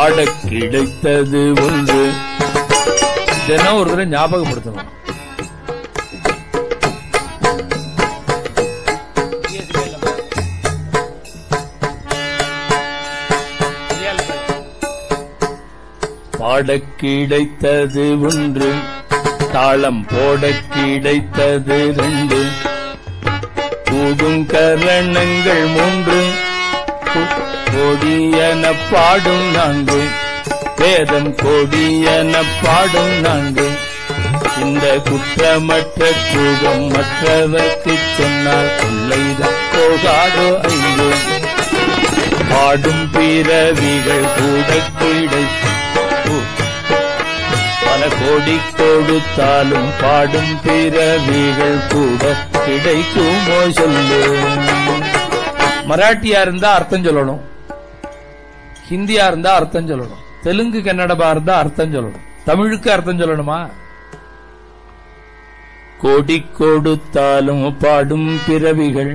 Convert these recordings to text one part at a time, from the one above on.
பாட கிடைத்தது ஒன்று. தினம் ஒரு தடவை ஞாபகப்படுத்தணும். பாட கிடைத்தது ஒன்று, தாளம் போட கிடைத்தது ரெண்டு, கூடும் கரணங்கள் மூன்று, கொடியன பாடும் நான்கு, வேதம் கொடியன பாடும் நான்கு. இந்த குற்றமற்ற சுகம் மற்றவர்க்கு சொன்னால் கொள்ளைதான் போகாதோ ஐந்து. பாடும் பிறவிகள் கூட கிடை பல கோடி கொடுத்தாலும் பாடும் பிறவிகள் கூட கிடைக்குமோ சொல்லு. மராட்டியா இருந்தா அர்த்தம் சொல்லணும், ஹிந்தியா இருந்தா அர்த்தம் சொல்லணும், தெலுங்கு கன்னடமா இருந்தா அர்த்தம் சொல்லணும், தமிழுக்கு அர்த்தம் சொல்லணுமா? கோடி கொடுத்தாலும் பாடும் பிறவிகள்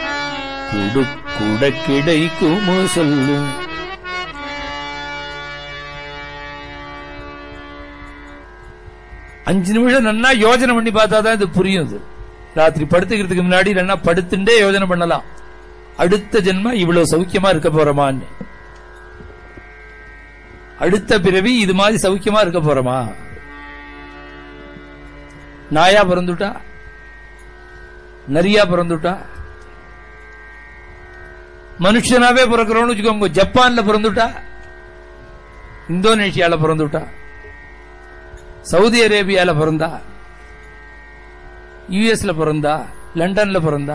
கூட கிடைக்குமோ சொல்லு. அஞ்சு நிமிஷம் நன்னா யோஜனை பண்ணி பார்த்தாதான் இது புரியும். ராத்திரி படுத்துக்கிறதுக்கு முன்னாடி நன்னா படுத்துட்டே யோஜனை பண்ணலாம். அடுத்த ஜென்மம் இவ்வளவு சௌக்கியமா இருக்க போறோமான்னு, அடுத்த பிறவி இது மாதிரி சௌக்கியமா இருக்க போறோமா? நாயா பிறந்துட்டா, நரியா பிறந்துட்டா, மனுஷனாவே பிறக்கிறோம்னு வச்சுக்கோங்க. ஜப்பான்ல பிறந்துட்டா, இந்தோனேஷியால பிறந்துட்டா, சவுதி அரேபியால பிறந்தா, யுஎஸ்ல பிறந்தா, லண்டன்ல பிறந்தா,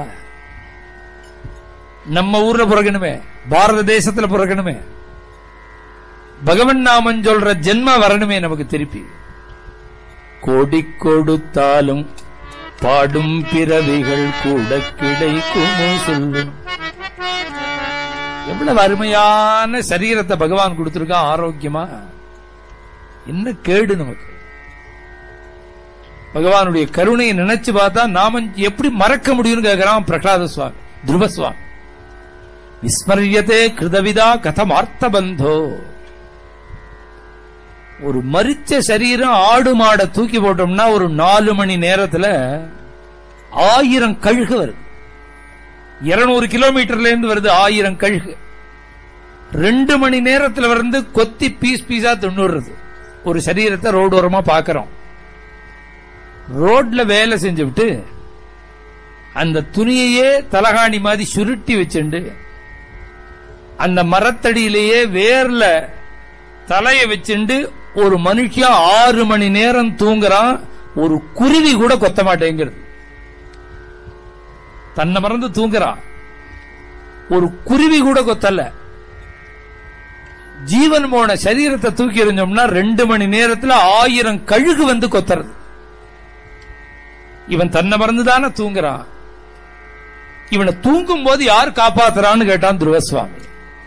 நம்ம ஊர்ல பிறக்கணுமே, பாரத தேசத்துல பிறக்கணுமே, பகவன் நாமம் சொல்ற ஜென்ம வரணுமே நமக்கு திருப்பி. கோடி கொடுத்தாலும் பாடும் பிறவிகள் கூட கிடைக்குமோ சொல்லும். எவ்வளவு அருமையான சரீரத்தை பகவான் கொடுத்திருக்கான், ஆரோக்கியமா. என்ன கேடு நமக்கு? பகவானுடைய கருணையை நினைச்சு பார்த்தா நாம எப்படி மறக்க முடியும்னு கேட்கிறான் பிரகலாத சுவாமி, துருவ சுவாமி. விஸ்மரியதே கிருதவிதா கதமார்த்த பந்தோ. ஒரு மரிச்ச சரீரம் ஆடு மாட தூக்கி போட்டோம்னா ஒரு 4 மணி நேரத்துல 1000 கழுகு வருது. 200 கிலோமீட்டர்ல இருந்து வருது 1000 கழுகு. 2 மணி நேரத்துல வந்து கொத்தி பீஸ் பீஸா தின்னுடுறது. ஒரு சரீரத்தை ரோடோரமா பாக்கிறோம். ரோட்ல வேலை செஞ்சு விட்டு அந்த துணியையே தலகாணி மாதிரி சுருட்டி வச்சுண்டு அந்த மரத்தடியிலேயே வேர்ல தலைய வச்சுண்டு ஒரு மனுஷன் 6 மணி நேரம் தூங்குறான். ஒரு குருவி கூட கொத்த மாட்டேங்கிறது. தன்னை மறந்து தூங்குறான், ஒரு குருவி கூட கொத்தல. ஜீவன் போன சரீரத்தை தூக்கி எறிஞ்சோம்னா 2 மணி நேரத்துல 1000 கழுகு வந்து கொத்துறது. இவன் தன்னை மறந்துதானே தூங்குறான். இவனை தூங்கும் போது யார் காப்பாத்துறான்னு கேட்டான் துருவசுவாமி.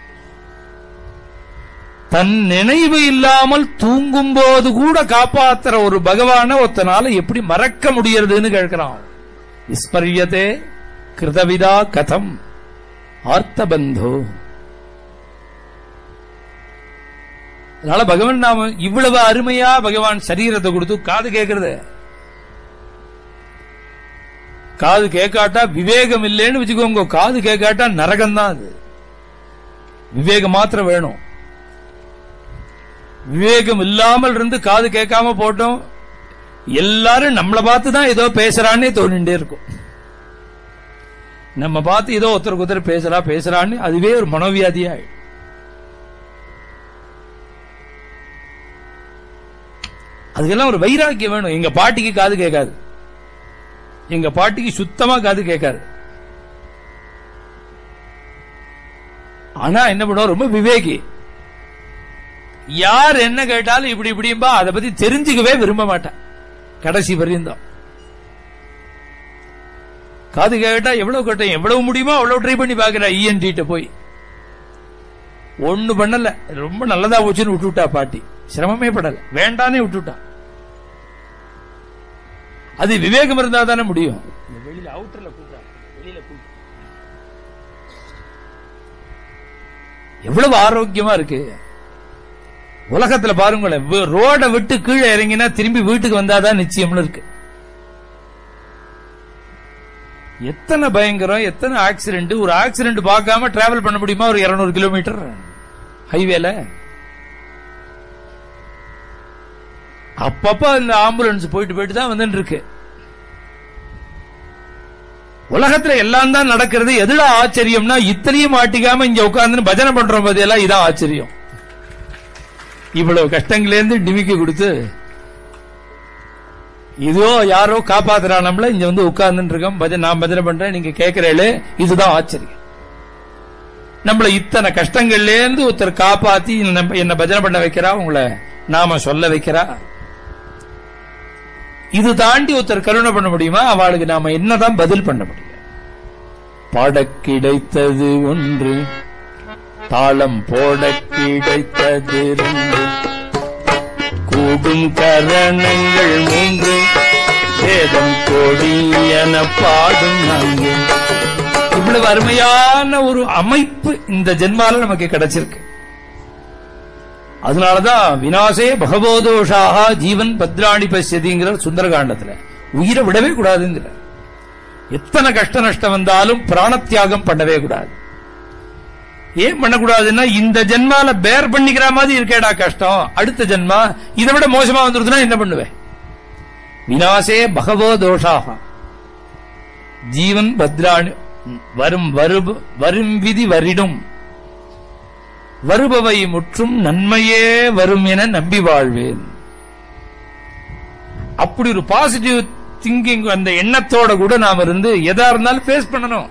தன் நினைவு இல்லாமல் தூங்கும் போது கூட காப்பாத்துற ஒரு பகவான ஒத்தனால எப்படி மறக்க முடியறதுன்னு கேட்கிறான். விஸ்மரியதே கிருதவிதா கதம் ஆர்த்தபந்தோ. அதனால பகவான் நாம இவ்வளவு அருமையா பகவான் சரீரத்தை கொடுத்து காது கேட்கறது. காது கேட்காட்டா விவேகம் இல்லைன்னு வச்சுக்கோங்க. காது கேட்காட்டா நரகம்தான். அது விவேகம் மாத்திரம் வேணும். விவேகம் இல்லாமல் இருந்து காது கேட்காம போட்டோம், எல்லாரும் நம்மளை பார்த்துதான் ஏதோ பேசுறான்னே தோணிண்டே இருக்கும். நம்ம பார்த்து ஏதோ ஒருத்தருக்கு ஒருத்தர் பேசுறான்னு அதுவே ஒரு மனோவியாதியா. அதுக்கெல்லாம் ஒரு வைராக்கியம் வேணும். எங்க பாட்டிக்கு காது கேட்காது, எங்க பாட்டிக்கு சுத்தமா காது கேட்காது. ஆனா என்ன பண்ணுவோம், ரொம்ப விவேகி. யார் என்ன கேட்டாலும் இப்படி இப்படிம்பா, அதை பத்தி தெரிஞ்சுக்கவே விரும்ப மாட்டேன் கடைசி பரியந்தம். காது கேட்டா எவ்வளவு கேட்டேன், எவ்வளவு முடியுமோ அவ்வளவு ட்ரை பண்ணி பாக்குற. இஎன்டி போய் ஒண்ணு பண்ணல, ரொம்ப நல்லதா போச்சுன்னு விட்டுவிட்டா பாட்டி. சிரமமே படல, வேண்டானே விட்டுவிட்டா. அது விவேகம் இருந்தா தானே முடியும். வெளியில அவுட்டர்ல கூட்டா, வெளியில கூட்டா எவ்வளவு ஆரோக்கியமா இருக்கு. உலகத்துல பாருங்களேன், ரோட விட்டு கீழே இறங்கினா திரும்பி வீட்டுக்கு வந்தாதான் நிச்சயம்னு இருக்கு. எத்தனை பயங்கரம், எத்தனை ஆக்சிடென்ட். ஒரு ஆக்சிடென்ட் பார்க்காம டிராவல் பண்ண முடியுமா ஒரு 200 கிலோமீட்டர் ஹைவேல? அப்பப்ப இந்த ஆம்புலன்ஸ் போயிட்டு போயிட்டு தான் வந்துட்டு இருக்கு. உலகத்துல எல்லாம் தான் நடக்கிறது. எதுல ஆச்சரியம்னா, இத்தனையும் மாட்டிக்காம இங்க உட்கார்ந்து பஜனை பண்றோம் போதெல்லாம் இதான் ஆச்சரியம். இவ்வளவு கஷ்டங்களேருந்து டிமிக்கி கொடுத்து இதோ யாரோ காப்பாத்துறான் நம்மள, இங்க வந்து உட்கார்ந்து இருக்கோம், நான் பஜனை பண்றேன், நீங்க கேட்கிறீங்களே, இதுதான் ஆச்சரியம். நம்மள இத்தனை கஷ்டங்கள்ல இருந்து ஒருத்தர் காப்பாத்தி என்ன பஜனை பண்ண வைக்கிறா, உங்களை நாம சொல்ல வைக்கிறா. இது தாண்டி ஒருத்தர் கருணை பண்ண முடியுமா? அவளுக்கு நாம என்னதான் பதில் பண்ண முடியும்? பாட கிடைத்தது ஒன்று, தாளம் போட கிடைத்தது 2, கூடும் கரணங்கள் 3, வேதம் கோடி என பாடும் 4. இவ்வளவு அருமையான ஒரு அமைப்பு இந்த ஜென்மால நமக்கு கிடைச்சிருக்கு. அதனாலதான் விநாசே பகவோதோஷாக ஜீவன் பத்ராணி பசியதிங்கிற சுந்தரகாண்டத்துல உயிரை விடவே கூடாதுங்கிற. எத்தனை கஷ்ட நஷ்டம் வந்தாலும் பிராணத்தியாகம் பண்ணவே கூடாது. ஏன் பண்ணக்கூடாதுன்னா, இந்த ஜென்மால பேர் பண்ணிக்கிற மாதிரி இருக்கேடா கஷ்டம், அடுத்த ஜென்மா இதை விட மோசமா வந்துருதுன்னா என்ன பண்ணுவேன்? விநாசே பகவோ தோஷாக ஜீவன் பத்ராணி வரும் விதி வரிடும், வருபவை முற்றும் நன்மையே வரும் என நம்பி வாழ்வேன். அப்படி ஒரு பாசிட்டிவ் திங்கிங், அந்த எண்ணத்தோட கூட நாம இருந்து எதா இருந்தாலும் ஃபேஸ் பண்ணணும்.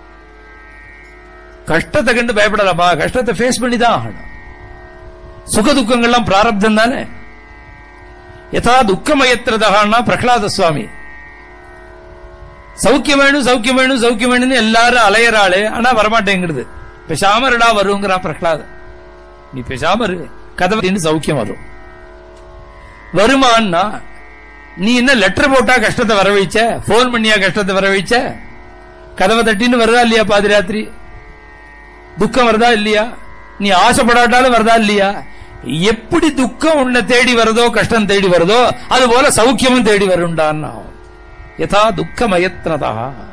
கஷ்டத்தை கண்டு பயப்படலாமா? கஷ்டத்தை ஃபேஸ் பண்ணி தான் ஆகணும். சுக துக்கங்கள்லாம் பிராரப்தம் தானே. யதா துக்கமயத்திரதகான்னா பிரகலாத சுவாமி சௌக்கியம் வேணும் சௌக்கியம் வேணும் சௌக்கியம் வேணும்னு எல்லாரும் அலையறாளே, ஆனா வரமாட்டேங்கிறது. பேசாமருடா வருங்கிறான் பிரகலாத. நீ பேசாம கதவை சௌக்கியம் வரும். வருமானா நீ என்ன லெட்டர் போட்டா கஷ்டத்தை வர வைச்ச, போன் பண்ணியா கஷ்டத்தை வர வைச்ச? கதவை தட்டின்னு வருதா இல்லையா? பாதிராத்திரி துக்கம் வருதா இல்லையா? நீ ஆசைப்படாட்டாலும் வருதா இல்லையா? எப்படி துக்கம் உன்னை தேடி வருதோ, கஷ்டம் தேடி வருதோ, அது போல சௌக்கியமும் தேடி வருண்டான். யதா துக்கமயத்னதா.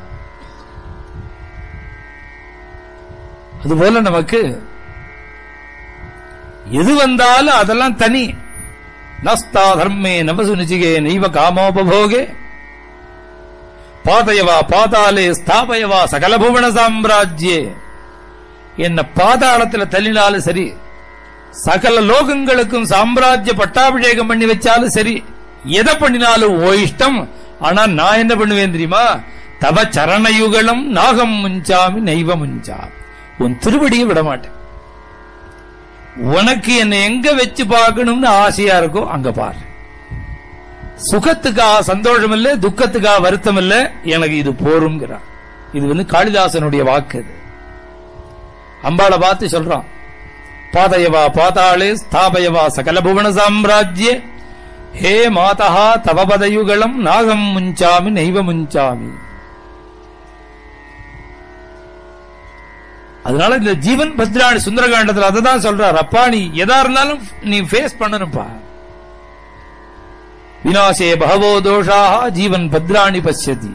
அதுபோல நமக்கு எது வந்தாலும் அதெல்லாம் தனி. நஸ்தா தர்மே நவசு நிச்சிகே நைவ காமோபோகே பாதயவா பாதாலே ஸ்தாபயவா சகல புவன சாம்ராஜ்யே. என்ன பாதாளத்தில் தள்ளினாலும் சரி, சகல லோகங்களுக்கும் சாம்ராஜ்ய பட்டாபிஷேகம் பண்ணி வச்சாலும் சரி, எதை பண்ணினாலும் ஓ இஷ்டம். ஆனா நான் என்ன பண்ணுவேன் தெரியுமா? தவ சரணயுகலம் நாகம் முஞ்சாமி நைவ முஞ்சா. உன் திருவடியை விட மாட்டேன். உனக்கு என்ன எங்க வச்சு பார்க்கணும்னு ஆசையா இருக்கோ அங்க பாரு. சுகத்துக்கா சந்தோஷம் இல்ல, துக்கத்துக்கா வருத்தம் இல்ல, எனக்கு இது போருங்கிறான். இது காளிதாசனுடைய வாக்கு. இது அம்பாளை பார்த்து சொல்றான். பாதயவா பாதாளே ஸ்தாபயவா சகல புவன சாம்ராஜ்யே ஹே மாதா தவ பதயுகலம் நாகம் முஞ்சாமி நைவ முஞ்சாமி. அதனால இந்த ஜீவன் பத்ராணி சுந்தரகாண்டத்தில் அததான் சொல்றார். அப்பா நீ எதா இருந்தாலும் நீ ஃபேஸ் பண்ணணும்பா. விநாசே பகவோ தோஷாக ஜீவன் பத்ராணி பசியதி.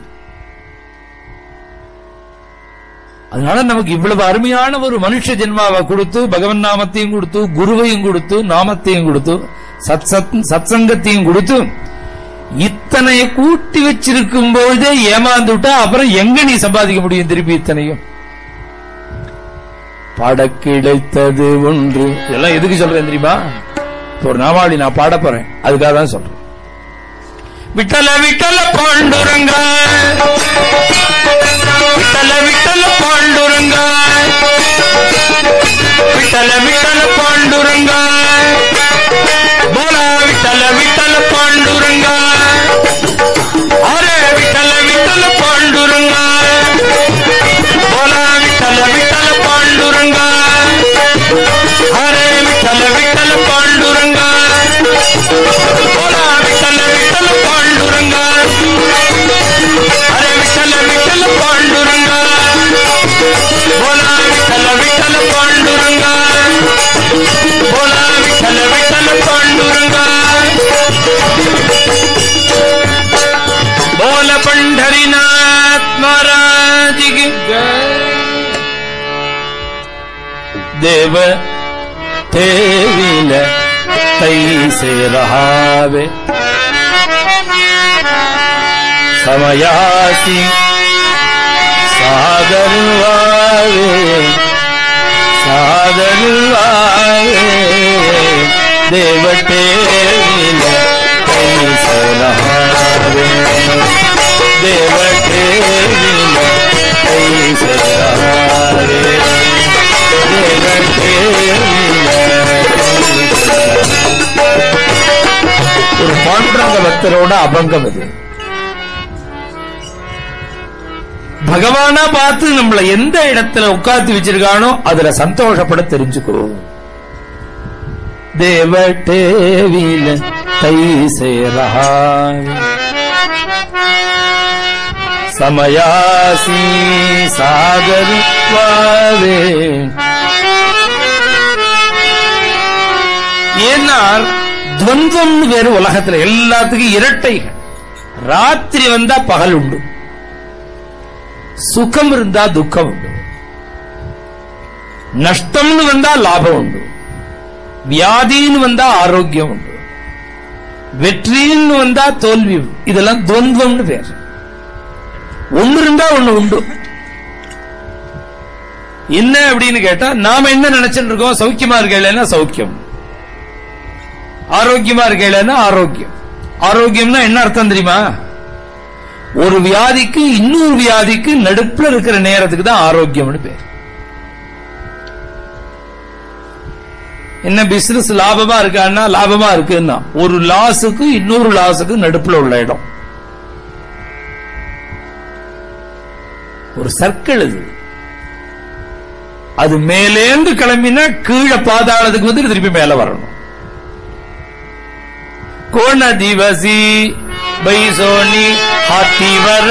அதனால நமக்கு இவ்வளவு அருமையான ஒரு மனுஷ ஜென்மாவை கொடுத்து, பகவன் நாமத்தையும் கொடுத்து, குருவையும் கொடுத்து, நாமத்தையும் கொடுத்து, சத்சங்கத்தையும் கொடுத்து, இத்தனை கூட்டி வச்சிருக்கும் பொழுதே ஏமாந்து விட்டா அப்புறம் எங்க நீ சம்பாதிக்க முடியும் திருப்பி இத்தனையும்? பாட கிடைத்தது ஒன்று. இதெல்லாம் எதுக்கு சொல்றேன் தெரியுமா? ஒரு நாமாவளி நான் பாட போறேன், அதுக்காக தான் சொல்றேன். விட்டல விட்டல பாண்டுரங்க, விட்டல விட்டல பாண்டுரங்க, விட்டல விட்டல பாண்டுரங்க, போலா விட்டல விட்டல பாண்டுரங்க, அரே விட்டல விட்டல பாண்டுரங்க, போலா விட்டல விட்டல பாண்டுரங்க, அரே விட்டல விட்டல பாண்டுரங்க, போலா விட்டல விட்டல பாண்டுரங்க, அரே விட்டல விட்டல பாண்டுரங்க, போலா விட்டல விட்டல பாண்டுரங்க, देव ठेविल तैसे रहावे समयासी सागर वावे देव ठेविल तैसे रहावे देव ठेविल तैसे रहावे देव ठेविल ஒரு பாண்டுரங்க பக்தரோட அபங்கம் இது. பகவானா பார்த்து நம்மள எந்த இடத்துல உட்கார்ந்து வச்சிருக்கானோ அதுல சந்தோஷப்பட தெரிஞ்சுக்கோ. தேவட்டேவில தைசே ரஹாய் சமயாசி சாகர் வாவே. ஏன்னா துவந்தம் வேறு உலகத்துல எல்லாத்துக்கும் இரட்டைகள். ராத்திரி வந்தா பகல் உண்டு, சுகம் இருந்தா துக்கம் உண்டு, நஷ்டம்னு வந்தா லாபம் உண்டு, வியாதின்னு வந்தா ஆரோக்கியம் உண்டு, வெற்றின்னு வந்தா தோல்வி. இதெல்லாம் துவந்தம்னு பேர். ஒண்ணு இருந்தா ஒண்ணு உண்டு. என்ன அப்படின்னு கேட்டா நாம என்ன நினைச்சுட்டு இருக்கோம்? சௌக்கியமா இருக்கேன்னா சௌக்கியம், ஆரோக்கியமா இருக்கேன்னா ஆரோக்கியம். ஆரோக்கியம்னா என்ன அர்த்தம் தெரியுமா? ஒரு வியாதிக்கு இன்னொரு வியாதிக்கு நடுப்புல இருக்கிற நேரத்துக்கு தான் ஆரோக்கியம்னு பேர். என்ன பிசினஸ் லாபமா இருக்கான்னா லாபமா இருக்குன்னா ஒரு லாஸுக்கு இன்னொரு லாஸுக்கு நடுப்புல உள்ள இடம். ஒரு சர்க்கிள் இது. அது மேலேந்து கிளம்பினா கீழே பாதாளத்துக்கு வந்து திருப்பி மேல வரணும். கோண திவசி பைசோனி ஹாத்தி வர.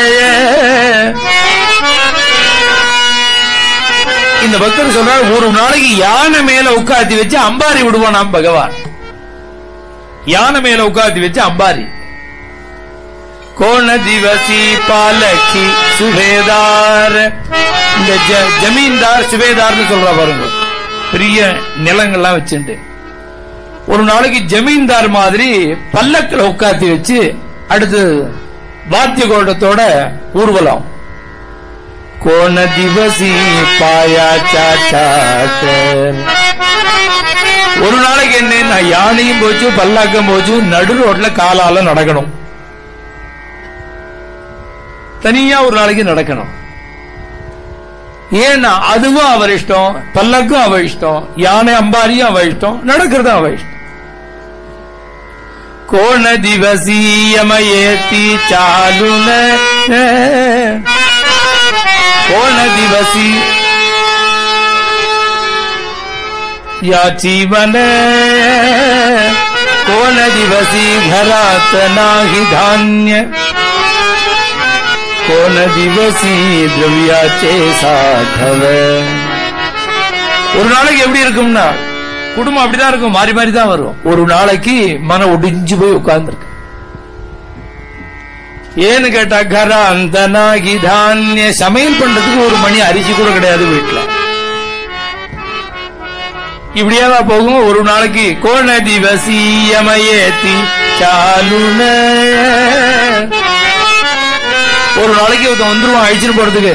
இந்த பக்தர் சொல்றாரு, ஒரு நாளைக்கு யானை மேல உட்காத்தி வச்சு அம்பாரி விடுவானாம் பகவான். யானை மேல உட்காத்தி வச்சு அம்பாரி. கோண திவசி பாலகி சுபேதார். இந்த ஜமீன்தார் சுபேதார்னு சொல்ற பாருங்க, பெரிய நிலங்கள்லாம் வச்சுட்டு ஒரு நாளைக்கு ஜமீன்தார் மாதிரி பல்லக்கில் உட்காத்தி வச்சு அடுத்து வாத்திய கோட்டத்தோட ஊர்வலம். கோண திவசி பாயா சாச்சா. ஒரு நாளைக்கு என்ன, யானையும் போச்சு பல்லாக்கம் போச்சு, நடு ரோட்ல காலால நடக்கணும். தனியா ஒரு நாளைக்கு நடக்கணும். ஏன்னா அதுவும் அவர் இஷ்டம், பல்லக்கும் அவர் இஷ்டம், யானை அம்பாரியும் அவர் இஷ்டம், நடக்கிறதும் அவர் இஷ்டம். கோண திவசியமயேத்தி சாலுன. கோண திவசி யாச்சீவன. கோண திவசி घरात नाही धान्य. கோண திவசி திரவியாச்சே சாதவ. ஒரு நாளைக்கு எப்படி இருக்கும்னா குடும்பம் அப்படிதான் இருக்கும், மாறி மாறி தான் வரும். ஒரு நாளைக்கு மனம் ஒடிஞ்சு போய் உட்கார்ந்துருக்கு. ஏன்னு கேட்டா கராந்தனாகி தானிய. சமையல் பண்றதுக்கு ஒரு மணி அரிசி கூட கிடையாது வீட்டுல. இப்படியாவா போகும் ஒரு நாளைக்கு. கோண திவசியமயேத்தி சாலுன. ஒரு நாளைக்கு வந்துருவான் அழிச்சுன்னு போறதுக்கு,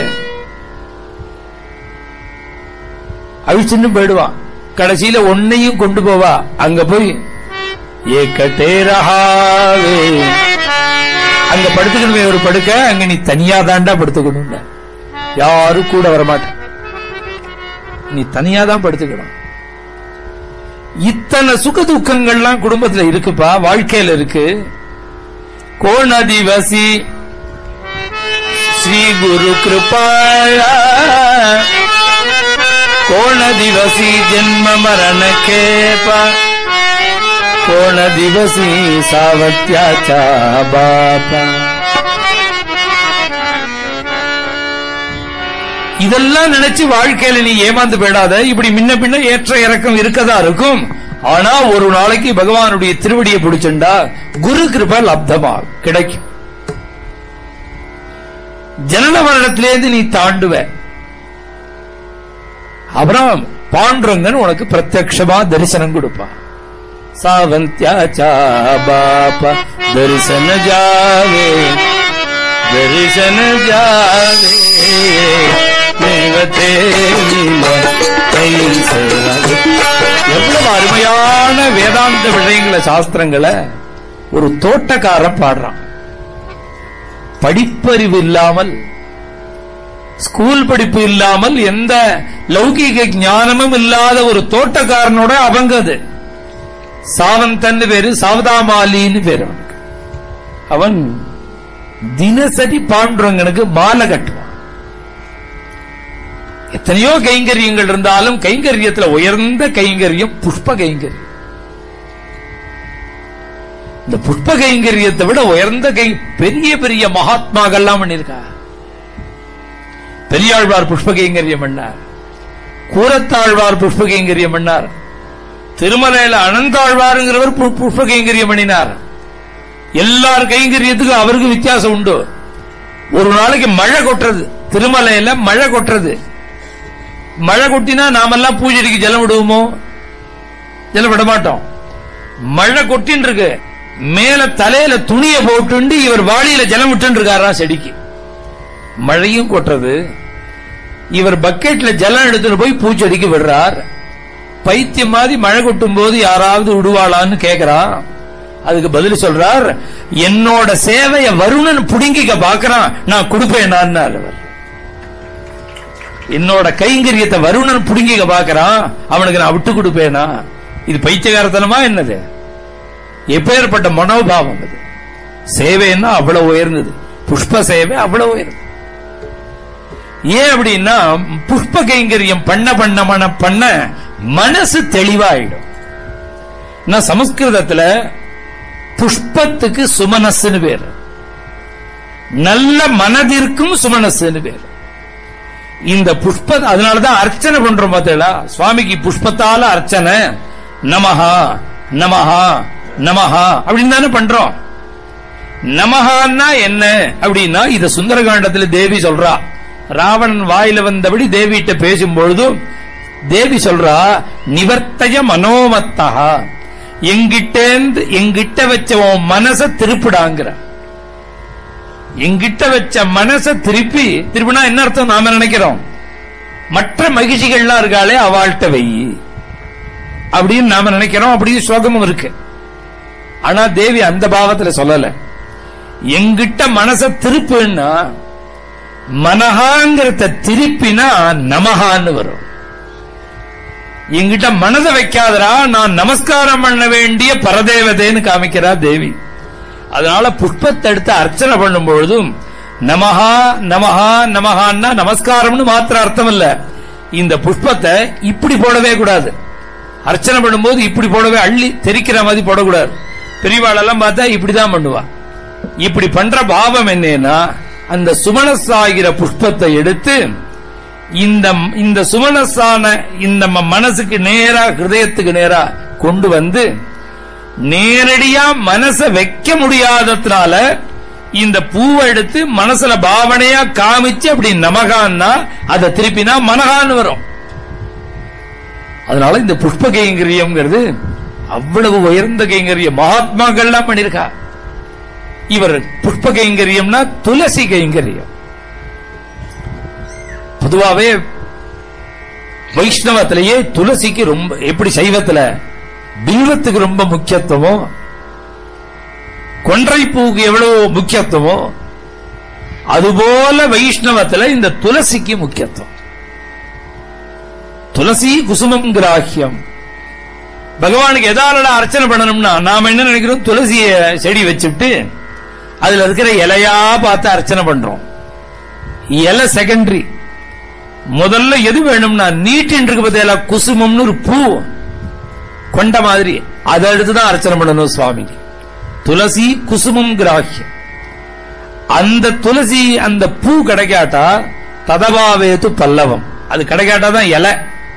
அழிச்சுன்னு போயிடுவான். கடைசியில ஒன்னையும் கொண்டு போவா. அங்க போய் ஏகட்டே ரஹாவே, அங்க படுத்துக்கணுமே ஒரு படுக்க, அங்க நீ தனியா தாண்டா படுத்துக்கணும், யாரும் கூட வரமாட்டேன், நீ தனியா தான் படுத்துக்கணும். இத்தனை சுக துக்கங்கள்லாம் குடும்பத்துல இருக்குப்பா, வாழ்க்கையில இருக்கு. கோண திவசி ஸ்ரீ குரு கிருபாயா. கோண திவசி ஜென்ம மரண கேபா. கோண திவசி சாவத்யாச்சா பாபா. இதெல்லாம் நினைச்சு வாழ்க்கையில நீ ஏமாந்து போயிடாத. இப்படி முன்ன பின்ன ஏற்ற இறக்கம் இருக்கதா இருக்கும். ஆனா ஒரு நாளைக்கு பகவானுடைய திருவடியை பிடிச்சுண்டா குரு கிருபை லப்தமா கிடைக்கும். ஜனன மரணத்திலேருந்து நீ தாண்டுவ. அப்புறம் பாண்டுரங்கன் உனக்கு பிரத்யக்ஷமா தரிசனம் கொடுப்பா. சாவந்தியாச்சா பாபா தரிசன ஜாவே தரிசன ஜாவே எவ்வளவு அருமையான வேதாந்த விஷயங்களை சாஸ்திரங்களை ஒரு தோட்டக்காரன் பாடுறான். படிப்பறிவு இல்லாமல், ஸ்கூல் படிப்பு இல்லாமல், எந்த லௌகிக ஞானமும் இல்லாத ஒரு தோட்டக்காரனோட அவங்கது சாவந்தன் பேரு, சாவதாமாலின்னு பேரு அவனுக்கு. அவன் தினசரி பாண்டுரங்கனுக்கு மாலை கட்டுவான். எத்தனையோ கைங்கரியங்கள் இருந்தாலும் கைங்கரியத்தில் உயர்ந்த கைங்கரியம் புஷ்ப கைங்கரியம். இந்த புஷ்ப கைங்கரியத்தை விட உயர்ந்த பெரிய பெரிய மகாத்மாக்கள்லாம் பண்ணிருக்கா. பெரியாழ்வார் புஷ்ப கைங்கரியம் பண்ணார், கூரத்தாழ்வார் புஷ்ப கைங்கரியம் பண்ணார், திருமலையில அனந்தாழ்வாருங்கிறவர் புஷ்ப கைங்கரியம் பண்ணினார். எல்லார் கைங்கரியத்துக்கும் அவருக்கு வித்தியாசம் உண்டு. ஒரு நாளைக்கு மழை கொட்டுறது, திருமலையில மழை கொட்டுறது. மழை கொட்டினா நாமெல்லாம் பூஜைக்கு ஜலம் விடுவோமோ? ஜலம் விட மாட்டோம். மழை கொட்டின்னு இருக்கு, மேல தலையில துணியை போட்டு இவர் வாளியில ஜலம் விட்டு இருக்காரா செடிக்கு. மழையும் கொட்டுறது, இவர் பக்கெட்ல ஜலம் எடுத்துட்டு போய் பூச்செடிக்கு விடுறார். பைத்தியம் மாதிரி மழை கொட்டும் போது யாராவது விடுவாளான்னு கேட்கிறான். அதுக்கு பதில் சொல்றார், என்னோட சேவையை வருணன் புடுங்கிக்க பாக்குறான், நான் கொடுப்பேன். என்னோட கைங்கரியத்தை வருணன் புடுங்கிக்க பாக்குறான், அவனுக்கு நான் விட்டு கொடுப்பேனா? இது பைத்தியகாரத்தனமா என்னது? எப்பேற்பட்ட மனோபாவம் அது! சேவைன்னா அவ்வளவு உயர்ந்தது, புஷ்ப சேவை அவ்வளவு உயர்ந்தது. ஏன் அப்படின்னா, புஷ்ப கைங்கரியம் பண்ண பண்ண பண்ண மனசு தெளிவாயிடும். நான் சமஸ்கிருதத்துல புஷ்பத்துக்கு சுமனஸ்ன்னு பேரு, நல்ல மனதிற்கும் சுமனஸ்ன்னு பேரு. இந்த புஷ்ப அதனாலதான் அர்ச்சனை பண்றோம் பார்த்தீங்களா, சுவாமிக்கு புஷ்பத்தால அர்ச்சனை. நமஹா நமஹா நமஹா அப்படின்னு தானே பண்றோம். நமஹான்னா என்ன அப்படின்னா, இத சுந்தரகாண்டத்தில் தேவி சொல்றா. ராவணன் வாயில வந்தபடி தேவிட்ட பேசும்பொழுதும் தேவி சொல்றா, நிவர்த்தய மனோமத்தா, எங்கிட்ட வச்ச உன் மனச திருப்பிடாங்கிற. எங்கிட்ட வச்ச மனச திருப்பினா என்ன அர்த்தம்? நாம நினைக்கிறோம் மற்ற மகிழ்ச்சிகள்லாம் இருக்காளே அவள்கிட்ட வை அப்படின்னு நாம நினைக்கிறோம். அப்படின்னு ஸ்லோகமும் இருக்கு. ஆனா தேவி அந்த பாவத்துல சொல்லல. எங்கிட்ட மனச திருப்புன்னா, மனஹாங்கிறத திருப்பினா நமஹான்னு வரும். எங்கிட்ட மனதை வைக்காதரா, நான் நமஸ்காரம் பண்ண வேண்டிய பரதேவதைன்னு காமிக்கிறா தேவி. அதனால புஷ்பத்தை எடுத்து அர்ச்சனை பண்ணும் பொழுதும் நமஹா நமஹா நமஹான்னா நமஸ்காரம்னு மாத்திர அர்த்தம் இல்ல. இந்த புஷ்பத்தை இப்படி போடவே கூடாது. அர்ச்சனை பண்ணும்போது இப்படி போடவே, அள்ளி தெரிக்கிற மாதிரி போடக்கூடாது. பெரியவாளெல்லாம் பார்த்தா இப்படிதான் பண்ணுவா. இப்படி பண்ற பாவம் என்னன்னா, அந்த சுமனசாகிற புஷ்பத்தை எடுத்து இந்த சுமனசான இந்த மனசுக்கு நேரா, ஹிருதயத்துக்கு நேரா கொண்டு வந்து நேரடியா மனச வைக்க முடியாததுனால இந்த பூவை எடுத்து மனசுல பாவனையா காமிச்சு அப்படி நமகான்னா அதை திருப்பினா மனகான்னு வரும். அதனால இந்த புஷ்ப கைங்கரியம்ங்கிறது அவ்வளவு உயர்ந்த கைங்கரியம். மகாத்மாக்கள்லாம் பண்ணிருக்கா. இவர் புஷ்ப கைங்கரியம்னா துளசி கைங்கரியம். பொதுவாவே வைஷ்ணவத்திலேயே துளசிக்கு ரொம்ப, எப்படி சைவத்துல பில்வத்துக்கு ரொம்ப முக்கியத்துவம், கொன்றை பூவுக்கு எவ்வளவு முக்கியத்துவம், அதுபோல வைஷ்ணவத்துல இந்த துளசிக்கு முக்கியத்துவம். துளசி குசுமம் கிராஹ்யம். பகவானுக்கு எதால அர்ச்சனை பண்ணணும்னா நாம என்ன நினைக்கிறோம், துளசிய செடி வச்சுட்டு அதுல இருக்கிற இலையா பார்த்து அர்ச்சனை பண்றோம். இலை செகண்டரி. முதல்ல எது வேணும்னா, நீட்டின் இருக்கு பார்த்தா குசுமம்னு ஒரு பூ கொண்ட மாதிரி, அதை எடுத்துதான் அர்ச்சனை பண்ணணும் சுவாமிக்கு. துளசி குசுமம் கிராஹ்யம். அந்த துளசி அந்த பூ கிடைக்காட்டா ததபாவேது பல்லவம், அது கிடைக்காட்டாதான் இலை.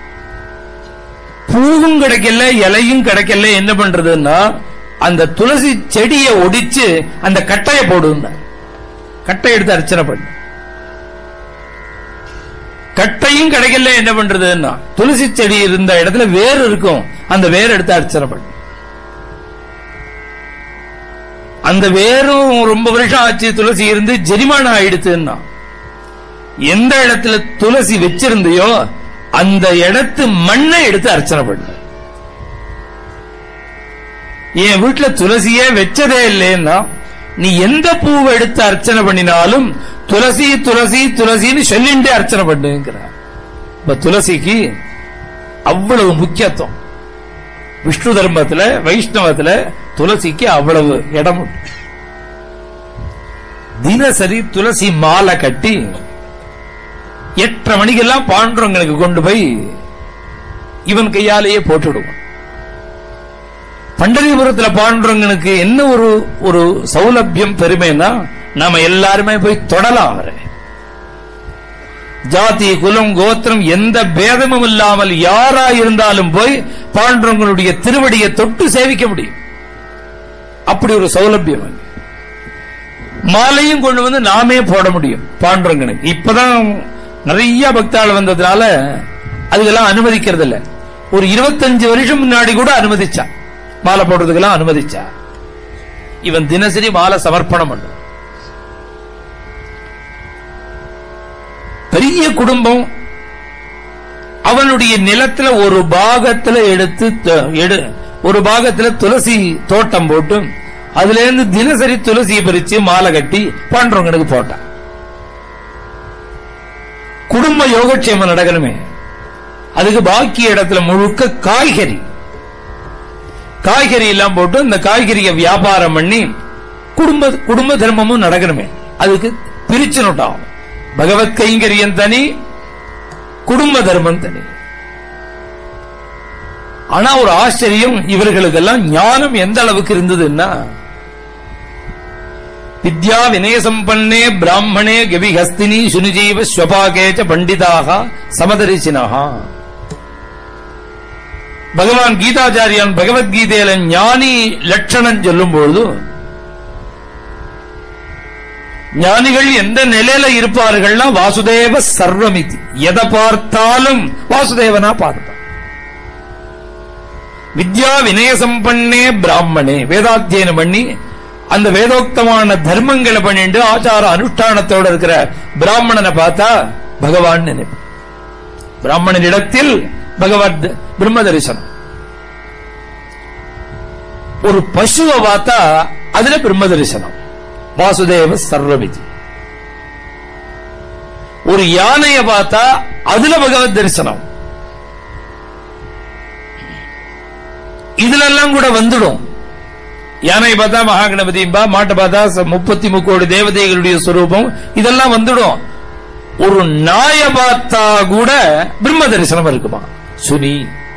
பூவும் கிடைக்கல இலையும் கிடைக்கல, என்ன பண்றதுன்னா அந்த துளசி செடியை ஒடிச்சு அந்த கட்டைய போடுங்க. கட்டை எடுத்து அர்ச்சனை பண்ணு. கட்டையும் கிடைக்கல, என்ன பண்றதுன்னா துளசி செடி இருந்த இடத்துல வேர் இருக்கும், அந்த வேர் எடுத்து அர்ச்சனை பண்ணு. அந்த வேரும் ரொம்ப வருஷம் ஆச்சு, துளசி இருந்து ஜெரிமானம் ஆயிடுச்சுன்னா எந்த இடத்துல துளசி வச்சிருந்தையோ அந்த இடத்து மண்ணை எடுத்து அர்ச்சனை பண்ணு. என் வீட்டுல துளசியே வச்சதே இல்லைன்னா நீ எந்த பூவை எடுத்து அர்ச்சனை பண்ணினாலும் துளசி துளசி துளசின்னு சொல்லிண்டே அர்ச்சனை பண்ணுங்கிறார். இப்ப துளசிக்கு அவ்வளவு முக்கியத்துவம். விஷ்ணு தர்மத்துல வைஷ்ணவத்துல துளசிக்கு அவ்வளவு இடம் உண்டு. தினசரி துளசி மாலை கட்டி 8:30 மணிக்கெல்லாம் பாண்டுரங்களுக்கு கொண்டு போய் இவன் கையாலேயே போட்டுடுவான். பண்டரிபுரத்தில் பாண்டுரங்கனுக்கு என்ன ஒரு சௌலபியம் பெருமைன்னா நாம எல்லாருமே போய் தொடலாம். அவரை ஜாதி குலம் கோத்திரம் எந்த பேதமும் இல்லாமல் யாரா இருந்தாலும் போய் பாண்டுரங்கனுடைய திருவடியை தொட்டு சேவிக்க முடியும். அப்படி ஒரு சௌலபியம். மாலையும் கொண்டு வந்து நாமே போட முடியும் பாண்டுரங்கனுக்கு. இப்பதான் நிறைய பக்தாள் வந்ததுனால அதுக்கெல்லாம் அனுமதிக்கிறது இல்ல. ஒரு 25 வருஷம் முன்னாடி கூட அனுமதிச்சா, மாலை போடுறதுக்கெல்லாம் அனுமதிச்சா. இவன் தினசரி மாலை சமர்ப்பணம் பண்ண. பெரிய குடும்பம். அவனுடைய நிலத்துல ஒரு பாகத்துல ஒரு பாகத்துல துளசி தோட்டம் போட்டு அதுல இருந்து தினசரி துளசியை பறிச்சு மாலை கட்டி பாண்டுரங்கனுக்கு போட்டான். குடும்ப யோகக்ஷேமம் நடக்கணுமே, அதுக்கு பாக்கி இடத்துல முழுக்க காய்கறி எல்லாம் போட்டு இந்த காய்கறியை வியாபாரம் பண்ணி குடும்ப தர்மமும் நடக்கணுமே, அதுக்கு பிரிச்சு நோட்டாகும். பகவத் கைங்கரியம் தனி, குடும்ப தர்மம் தனி. ஆனா ஒரு ஆச்சரியம், இவர்களுக்கெல்லாம் ஞானம் எந்த அளவுக்கு இருந்ததுன்னா, வித்யா வினயசம்பன்னே பிராமணே கவிஹஸ்தினி சுனிஜீவ ஸ்வபாகேச்ச பண்டிதாக சமதரிசினஹா. பகவான் கீதாச்சாரியான் பகவத்கீதையில ஞானி லட்சணம் சொல்லும் பொழுது ஞானிகள் எந்த நிலையில இருப்பார்கள்னா வாசுதேவ சர்வமிதி, எதை பார்த்தாலும் வாசுதேவனா பார்ப்பார். வித்யா வினயசம்பன்னே பிராமணே, வேதாத்தியனம் பண்ணி அந்த வேதோக்தமான தர்மங்களை பண்ணிட்டு ஆச்சார அனுஷ்டானத்தோட இருக்கிற பிராமணனை பார்த்தா பகவான் நினைப்பு. பிராமணனிடத்தில் பகவத் பிரம்ம தரிசனம். ஒரு பசுவை பார்த்தா அதுல பிரம்ம தரிசனம், வாசுதேவ சர்வமிதி. ஒரு யானையை பார்த்தா அதுல பகவத் தரிசனம். இதுல எல்லாம் கூட வந்துடும். யானை பார்த்தா மகாகணபதிம்பா, மாட்டை பார்த்தா 33 கோடி தேவதைகளுடைய ஸ்வரூபம், இதெல்லாம் வந்துடும். ஒரு நாய பார்த்தா கூட பிரம்ம தரிசனம் இருக்குமா. சுனி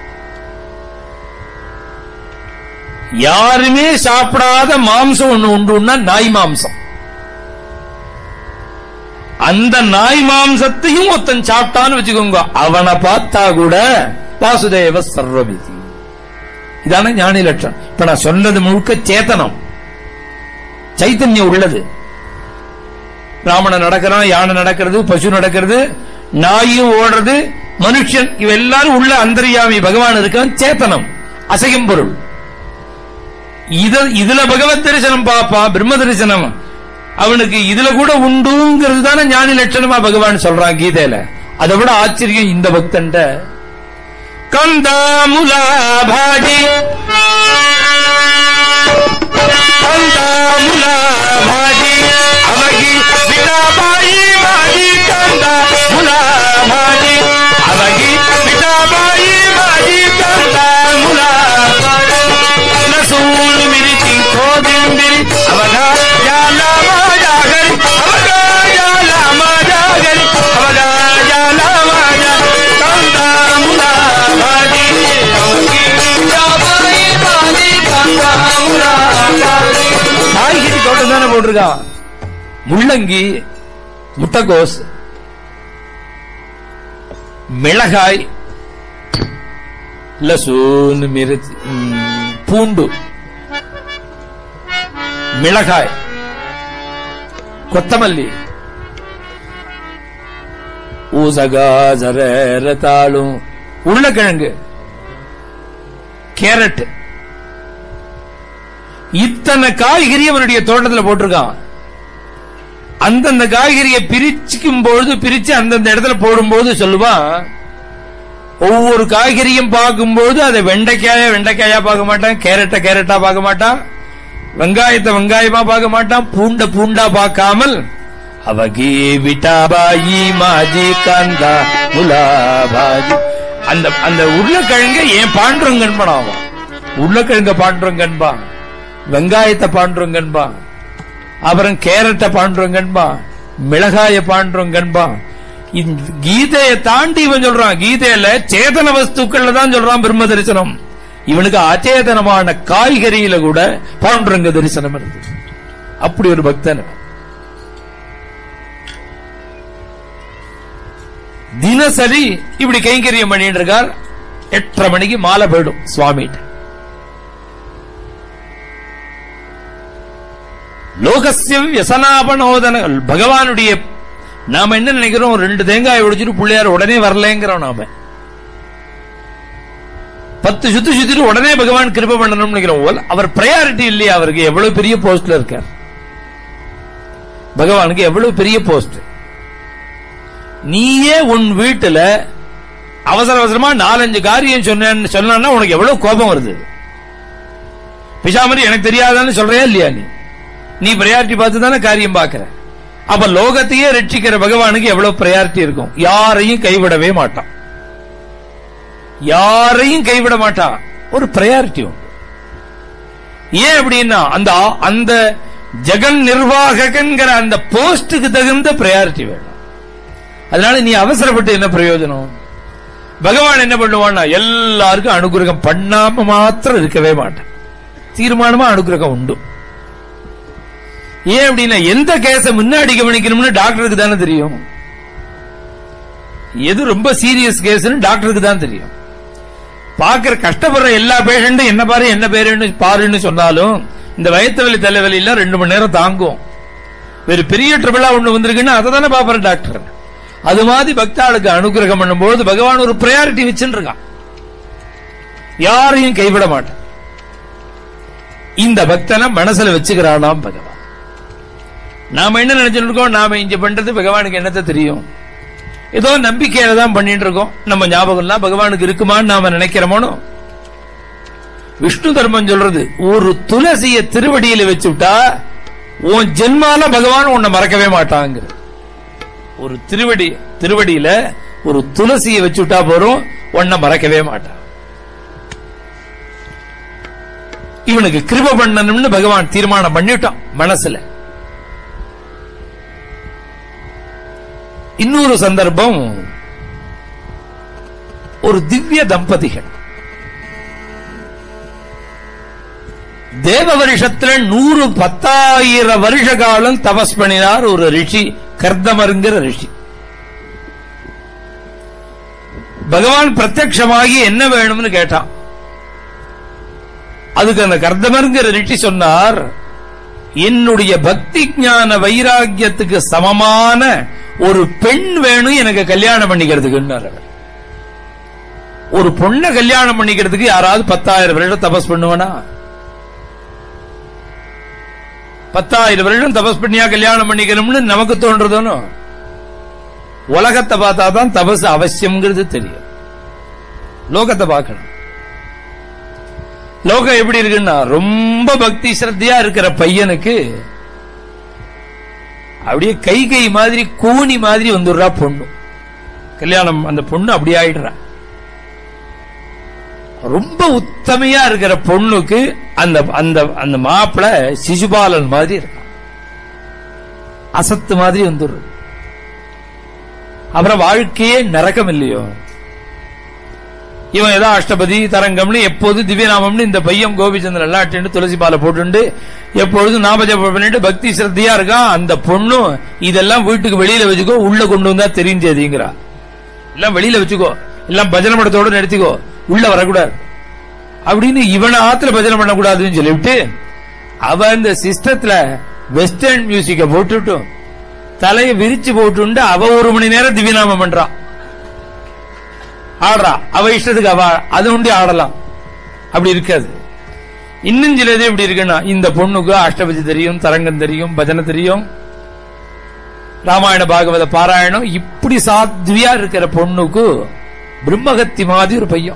யாருமே சாப்பிடாத மாம்சம் ஒண்ணு உண்டுன்னா நாய் மாம்சம். அந்த நாய் மாம்சத்தையும் ஒருத்தன் சாப்பிட்டான்னு வச்சுக்கோங்க, அவனை பார்த்தா கூட வாசுதேவ சர்வமிதி. இதான ஞானி லட்சணம். இப்ப நான் சொன்னது முழுக்க சேத்தனம், சைத்தன்யம் உள்ளது. பிராமணன் நடக்கிறான், யானை நடக்கிறது, பசு நடக்கிறது, நாயும் ஓடுறது, மனுஷன், இவ எல்லாரும் உள்ள அந்தர்யாமி பகவான் இருக்கான். சேத்தனம், அசையும் பொருள். இதுல பகவத் தரிசனம் பாப்பா, பிரம்ம தரிசனம் அவனுக்கு இதுல கூட உண்டுங்கிறது தானே ஞானி லட்சணமா பகவான் சொல்றான் கீதையில. அதை விட ஆச்சரியம் இந்த பக்தன்ட. கந்தாமுலா பாடி கந்தாமுலா பாடி அவகி விதாபாயி மாடி கந்தாமுலா பாடி அவகி விதாபாயி மாடி கந்தாமுலா நசூல் மிரிதி கோதிந்திரி அவகா ஜாலமா ஜாகரி அவகா ஜாலமா ஜாகரி அவகா ஜாலமா ஜாகரி கந்தாமுலா பாடி அவகி விதாபாயி மாடி கந்தாமுலா. காய்கறி தோட்டம் தானே போட்டிருக்கான். முள்ளங்கி, முட்டைகோஸ், மிளகாய், லசூன், மிர்ச்சி, பூண்டு, மிளகாய், கொத்தமல்லி, பூசகாசரத்தாளும், உருளைக்கிழங்கு, கேரட், இத்தனை காய்கறி அவனுடைய தோட்டத்தில் போட்டிருக்கான். அந்தந்த காய்கறியை பிரிச்சுக்கும் பொழுது பிரிச்சு அந்தந்த இடத்துல போடும்போது சொல்லுவான், ஒவ்வொரு காய்கறியும் பார்க்கும்போது அதை வெண்டைக்காயா பார்க்க மாட்டான், கேரட்டா பார்க்க மாட்டான், வெங்காயத்தை வெங்காயமா பார்க்க மாட்டான், பூண்டா பார்க்காமல் அவகி விட்டாபாயி மாஜி கந்தா முலாபாஜி, அந்த உருளைக்கிழங்க ஏன் பாண்டுறங்கன்பா, உருளைக்கிழங்க பாண்டுறங்கன்பா, வெங்காயத்தை பாண்டுறங்கன்பா, அப்புறம் கேரட்டை பாண்டுறங்கன்பா, மிளகாய பாண்டுறங்கன்பா. கீதையை தாண்டி இவன் சொல்றான், கீதையில சேதன வஸ்துக்கள்ல தான் சொல்றான் பிரம்ம தரிசனம். இவனுக்கு அச்சேதனமான காய்கறியில கூட பாண்டுரங்க தரிசனம் இருக்கு. அப்படி ஒரு பக்தன். தினசரி இப்படி கைங்கரியம் பண்ணிட்டு இருக்கார். 8:30 மணிக்கு மாலை போயிடும் சுவாமிகிட்ட. லோகஸ்ய வியசனாபனோதன, பகவானுடைய நாம என்ன நினைக்கிறோம், 2 தேங்காய் உடைச்சிட்டு பிள்ளையார் உடனே வரலங்கிறோம். நாம 10 சுத்திட்டு உடனே பகவான் கிருபை பண்ணணும்னு நினைக்கிறோம். அவர் பிரையாரிட்டி இல்லையா? அவருக்கு எவ்வளவு பெரிய போஸ்ட்ல இருக்கார், பகவானுக்கு எவ்வளவு பெரிய போஸ்ட். நீயே உன் வீட்டுல அவசரமா 4-5 காரியம் சொன்னா உனக்கு எவ்வளவு கோபம் வருது. பிசாமரி எனக்கு தெரியாதான்னு சொல்றியா இல்லையா? நீ பிரையாரிட்டி பார்த்து தானே காரியம் பார்க்கிற. அப்ப லோகத்தையே ரட்சிக்கிற பகவானுக்கு எவ்வளவு பிரையாரிட்டி இருக்கும். யாரையும் கைவிடவே மாட்டான், யாரையும் கைவிட மாட்டான். ஒரு பிரையாரிட்டி உண்டு. ஏன் அப்படின்னா அந்த ஜெகன் நிர்வாகங்கிற அந்த போஸ்டுக்கு தகுந்த பிரையாரிட்டி வேணும். அதனால நீ அவசரப்பட்டு என்ன பிரயோஜனம்? பகவான் என்ன பண்ணுவான்னா எல்லாருக்கும் அனுகிரகம் பண்ணாம மாத்திரம் இருக்கவே மாட்டான். தீர்மானமா அனுகிரகம் உண்டு. ஏன் அப்படின்னா எந்த கேஸ முன்னாடி கவனிக்கணும்னு டாக்டருக்கு தானே தெரியும். எது ரொம்ப சீரியஸ் கேஸ்னு டாக்டருக்கு தான் தெரியும். பாக்குற கஷ்டப்படுற எல்லா பேஷண்டும் என்ன பாரு என்ன பேருன்னு பாருன்னு சொன்னாலும் இந்த வயிற்று வலி தலைவலி எல்லாம் 2 மணி நேரம் தாங்கும். வேறு பெரிய ட்ரபிளா ஒண்ணு வந்திருக்குன்னா அதை தானே பாப்பாரு டாக்டர். அது மாதிரி பக்தாளுக்கு அனுகிரகம் பண்ணும்போது பகவான் ஒரு பிரையாரிட்டி வச்சுட்டு இருக்கான். யாரையும் கைவிட மாட்டான். இந்த பக்தனை மனசுல வச்சுக்கிறானாம் பகவான். நாம என்ன நினைச்சிட்டு இருக்கோம், நாம இங்க பண்றது பகவானுக்கு என்னத்த தெரியும், ஏதோ நம்பிக்கையில தான் பண்ணிட்டு இருக்கோம். நம்ம ஞாபகம்லாம் பகவானுக்கு இருக்குமான்னு நாம நினைக்கிறோமோ. விஷ்ணு தர்மம் சொல்றது, ஒரு துளசிய திருவடியில வச்சுட்டா உன் ஜென்மால பகவான் உன்னை மறக்கவே மாட்டாங்கிறது. ஒரு திருவடியில ஒரு துளசியை வச்சுட்டா போறோம், உன்னை மறக்கவே மாட்டான். இவனுக்கு கிருபை பண்ணணும்னு பகவான் தீர்மானம் பண்ணிட்டான் மனசுல. இன்னொரு சந்தர்ப்பம், ஒரு திவ்ய தம்பதிகள் தேவ வருஷத்துல 110,000 வருஷ காலம் தபஸ் பண்ணினார் ஒரு ரிஷி, கர்தமருங்கிற ரிஷி. பகவான் பிரத்யட்சமாகி என்ன வேணும்னு கேட்டான். அதுக்கு அந்த கர்தமருங்கிற ரிஷி சொன்னார், என்னுடைய பக்தி ஞான வைராக்கியத்துக்கு சமமான ஒரு பெண் வேணும் எனக்கு கல்யாணம் பண்ணிக்கிறதுக்கு. ஒரு பொண்ணை கல்யாணம் பண்ணிக்கிறதுக்கு யாராவது 10,000 வருஷம் தபஸ் பண்ணுவானா? 10,000 வருஷம் தபஸ் பண்ணியா கல்யாணம் பண்ணிக்கணும்னு நமக்கு தோன்றதோ? உலகத்தை பார்த்தாதான் தபஸ் அவசியம்ங்கிறது தெரியும். லோகத்தை பார்க்கணும். லோகம் எப்படி இருக்குன்னா, ரொம்ப பக்தி ஸ்ரத்தையா இருக்கிற பையனுக்கு அப்படியே கை மாதிரி கூனி மாதிரி வந்துடுறா பொண்ணு. கல்யாணம் அந்த பொண்ணு அப்படி ஆயிடுறா. ரொம்ப உத்தமையா இருக்கிற பொண்ணுக்கு அந்த அந்த அந்த மாப்பிள சிசுபாலன் மாதிரி இருக்கான், அசத்து மாதிரி வந்துடுறது. அப்புறம் வாழ்க்கையே நரகம் இல்லையோ. இவன் ஏதோ அஷ்டபதி தரங்கம்னு எப்போது திவ்யநாமம்னு இந்த பையன் கோபிச்சந்திரன் எல்லாட்டு துளசி மாலை போட்டு எப்பொழுது நாமஜபம் பண்ணிட்டு பக்தி ஸ்ரத்தையா இருக்கான். அந்த பொண்ணும் இதெல்லாம் வீட்டுக்கு வெளியில வச்சுக்கோ, உள்ள கொண்டு வந்தா தெரிஞ்சதுங்கிறா. எல்லாம் வெளியில வச்சுக்கோ, எல்லாம் பஜனை படத்தோட நிறுத்திக்கோ, உள்ள வரக்கூடாது அப்படின்னு இவனை ஆத்துல பஜனை பண்ணக்கூடாதுன்னு சொல்லிவிட்டு அவ இந்த சிஸ்டத்துல வெஸ்டர்ன் மியூசிக்க போட்டுட்டும் தலையை விரிச்சு போட்டு அவ 1 மணி நேரம் திவ்யநாமம் பண்றான், ஆடுறா, அவ இஷ்டத்துக்கு அவ அது உண்டி ஆடலாம். அப்படி இருக்காது. இன்னும் சிலது எப்படி இருக்குன்னா, இந்த பொண்ணுக்கு அஷ்டபதி தெரியும், தரங்கம் தெரியும், பஜனை தெரியும், ராமாயண பாகவத பாராயணம், இப்படி சாத்வியா இருக்கிற பொண்ணுக்கு பிரம்மகத்தி மாதிரி ஒரு பையன்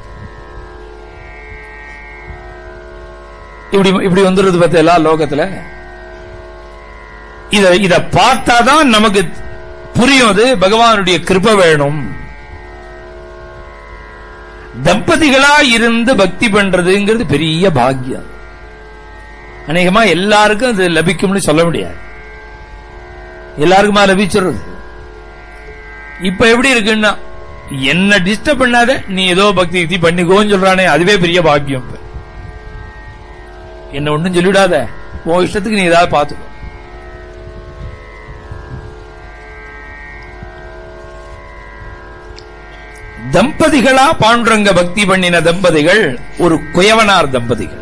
இப்படி வந்துருது பார்த்தா லோகத்துல. இத பார்த்தாதான் நமக்கு புரியும், அது பகவானுடைய கிருபை வேணும். தம்பதிகளா இருந்து பக்தி பண்றதுங்கிறது பெரிய பாக்கியம். அநேகமா எல்லாருக்கும் அது லபிக்கும்னு சொல்ல முடியாது, எல்லாருக்குமா லபிச்சிடுறது. இப்ப எப்படி இருக்குன்னா, என்ன டிஸ்டர்ப் பண்ணாத, நீ ஏதோ பக்தி கித்தி பண்ணிக்கோன்னு சொல்றானே, அதுவே பெரிய பாக்கியம். என்ன ஒண்ணும் சொல்லிவிடாத, உன் இஷ்டத்துக்கு நீ ஏதாவது பார்த்துக்கோ. தம்பதிகளா பாண்டுரங்க பக்தி பண்ணின தம்பதிகள் ஒரு குயவனார் தம்பதிகள்.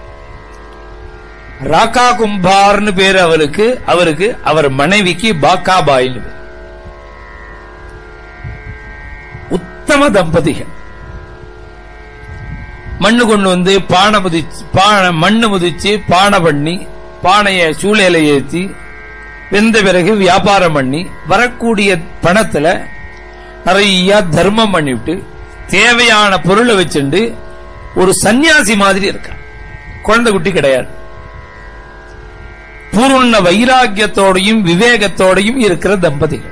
ராக்கா கும்பார்னு பேரு அவருக்கு அவர் மனைவிக்கு பாக்காபாயின்னு பேர். உத்தம தம்பதிகள். மண்ணு கொண்டு வந்து மண்ணு முதிச்சு பானை பண்ணி, பானைய சூளையில ஏற்றி வெந்த பிறகு வியாபாரம் பண்ணி வரக்கூடிய பணத்துல நிறைய தர்மம் பண்ணிவிட்டு தேவையான பொருளை வச்சுண்டு ஒரு சன்னியாசி மாதிரி இருக்க. குழந்தை குட்டி கிடையாது. பூர்ண வைராக்கியத்தோடையும் விவேகத்தோடையும் இருக்கிற தம்பதிகள்.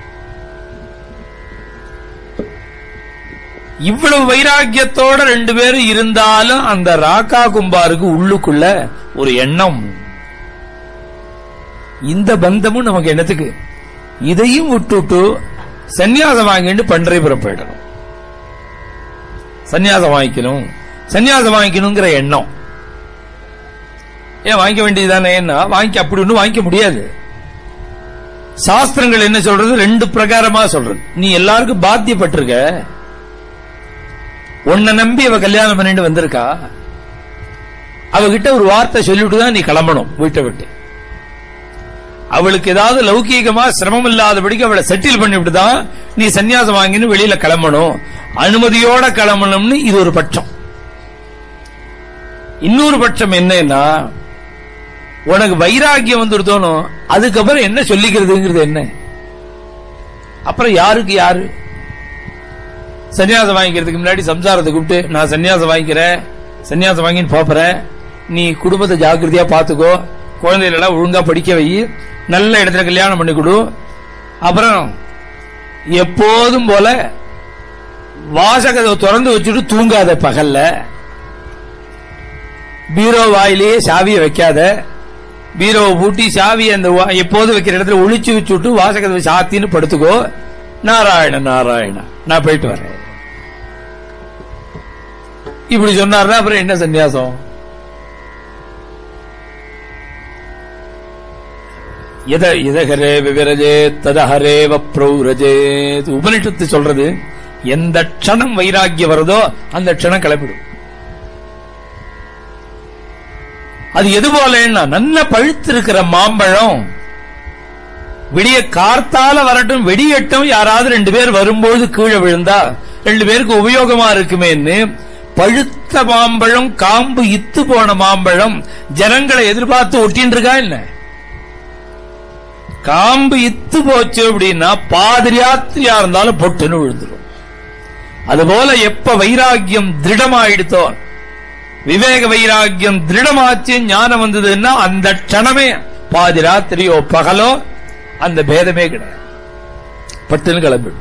இவ்வளவு வைராக்கியத்தோட 2 பேரும் இருந்தாலும் அந்த ராக்கா கும்பாருக்கு உள்ளுக்குள்ள ஒரு எண்ணம், இந்த பந்தமும் நமக்கு என்னத்துக்கு, இதையும் விட்டுட்டு சன்னியாசம் வாங்கிட்டு பண்டரிபுரம் போயிடணும். சன்னியாசம் வாங்கிக்கணுங்கிற எண்ணம் ஏன் வாங்கிக்க வேண்டியதுதானே? வாங்கி அப்படி ஒண்ணு வாங்கிக்க முடியாது. சாஸ்திரங்கள் என்ன சொல்றது, 2 பிரகாரமா சொல்றது. நீ எல்லாருக்கும் பாத்தியப்பட்டிருக்க, உன்னை நம்பி அவ கல்யாணம் பண்ணிட்டு வந்திருக்கா, அவகிட்ட ஒரு வார்த்தை சொல்லிட்டு தான் நீ கிளம்பணும் வீட்டை விட்டு. அவளுக்கு ஏதாவது லௌகீகமா சிரமம் இல்லாதபடிக்கு அவளை செட்டில் பண்ணிவிட்டு தான் நீ சன்னியாசம் வாங்கின்னு வெளியில கிளம்பணும், அனுமதியோட கிளம்பணும்னு இது ஒரு பட்சம். இன்னொரு பட்சம் என்னன்னா, உனக்கு வைராக்கியம் வந்துருத்தோனும், அதுக்கப்புறம் என்ன சொல்லிக்கிறதுங்கிறது என்ன, அப்புறம் யாருக்கு யாரு சன்னியாசம் வாங்கிக்கிறதுக்கு முன்னாடி சம்சாரத்தை கூப்பிட்டு, நான் சன்னியாசம் வாங்கிக்கிறேன், சன்னியாசம் வாங்கின்னு போறேன், நீ குடும்பத்தை ஜாக்கிரதையா பாத்துக்கோ, குழந்தைகளெல்லாம் ஒழுங்கா படிக்க வை, நல்ல இடத்துல கல்யாணம் பண்ணி கொடு, அப்புறம் எப்போதும் போல வாசகத்தை திறந்து வச்சுட்டு தூங்காத, பகல்ல பீரோ வாயிலேயே சாவியை வைக்காத, பீரோவை பூட்டி சாவியை அந்த எப்போது வைக்கிற இடத்துல ஒளிச்சு வச்சுட்டு வாசகத்தை சாத்தின்னு படுத்துக்கோ, நாராயண நாராயண நான் போயிட்டு வரேன். இப்படி சொன்னார்னா அப்புறம் என்ன சன்னியாசம்? இதஹரே விவிரஜே ததஹரே வப்ரௌரஜே. உபனிஷத்து சொல்றது, எந்த க்ஷணம் வைராக்கியம் வருதோ அந்த க்ஷணம் கிளப்பிடும். அது எது போலன்னா, நல்ல பழுத்திருக்கிற மாம்பழம் விடிய கார்த்தால வரட்டும் வெடியட்டும், யாராவது 2 பேர் வரும்போது கீழே விழுந்தா 2 பேருக்கு உபயோகமா இருக்குமேன்னு பழுத்த மாம்பழம், காம்பு இத்து போன மாம்பழம் ஜனங்களை எதிர்பார்த்து ஒட்டின்னு இருக்கா இல்ல? காம்பு இத்து போச்சு அப்படின்னா பாதிரியாத்திரியா இருந்தாலும் பொட்டுன்னு விழுந்துடும். அதுபோல எப்ப வைராக்கியம் திருடமாயிடுத்தோ, விவேக வைராக்கியம் திருடமாச்சு, ஞானம் வந்ததுன்னா அந்த க்ஷணமே பாதிராத்திரியோ பகலோ அந்த பேதமே கிடையாது, பட்டுன்னு கிளம்பிடும்.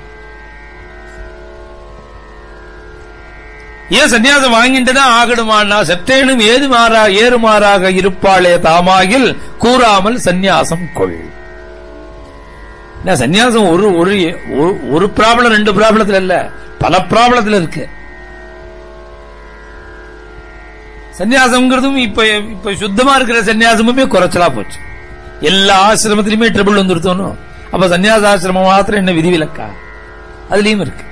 ஏன் சன்னியாசம் வாங்கிட்டு தான் ஆகணுமானா, சற்றேனும் ஏறுமாறாக இருப்பாளே தாமாகில் கூறாமல் சன்னியாசம் கொள். சன்னியாசம் ஒரு ப்ராப்ளம் 2 ப்ராப்ளத்துல இல்ல, பல ப்ராப்ளத்துல இருக்கு. சன்னியாசம்ங்கிறதும் இப்ப சுத்தமா இருக்கிற சன்னியாசமுமே குறைச்சலா போச்சு. எல்லா ஆசிரமத்திலுமே ட்ரபிள் வந்துருத்தோம். அப்ப சன்னியாச ஆசிரமம் மாத்திரம் என்ன விதிவிலக்கா? அதுலயும் இருக்கு.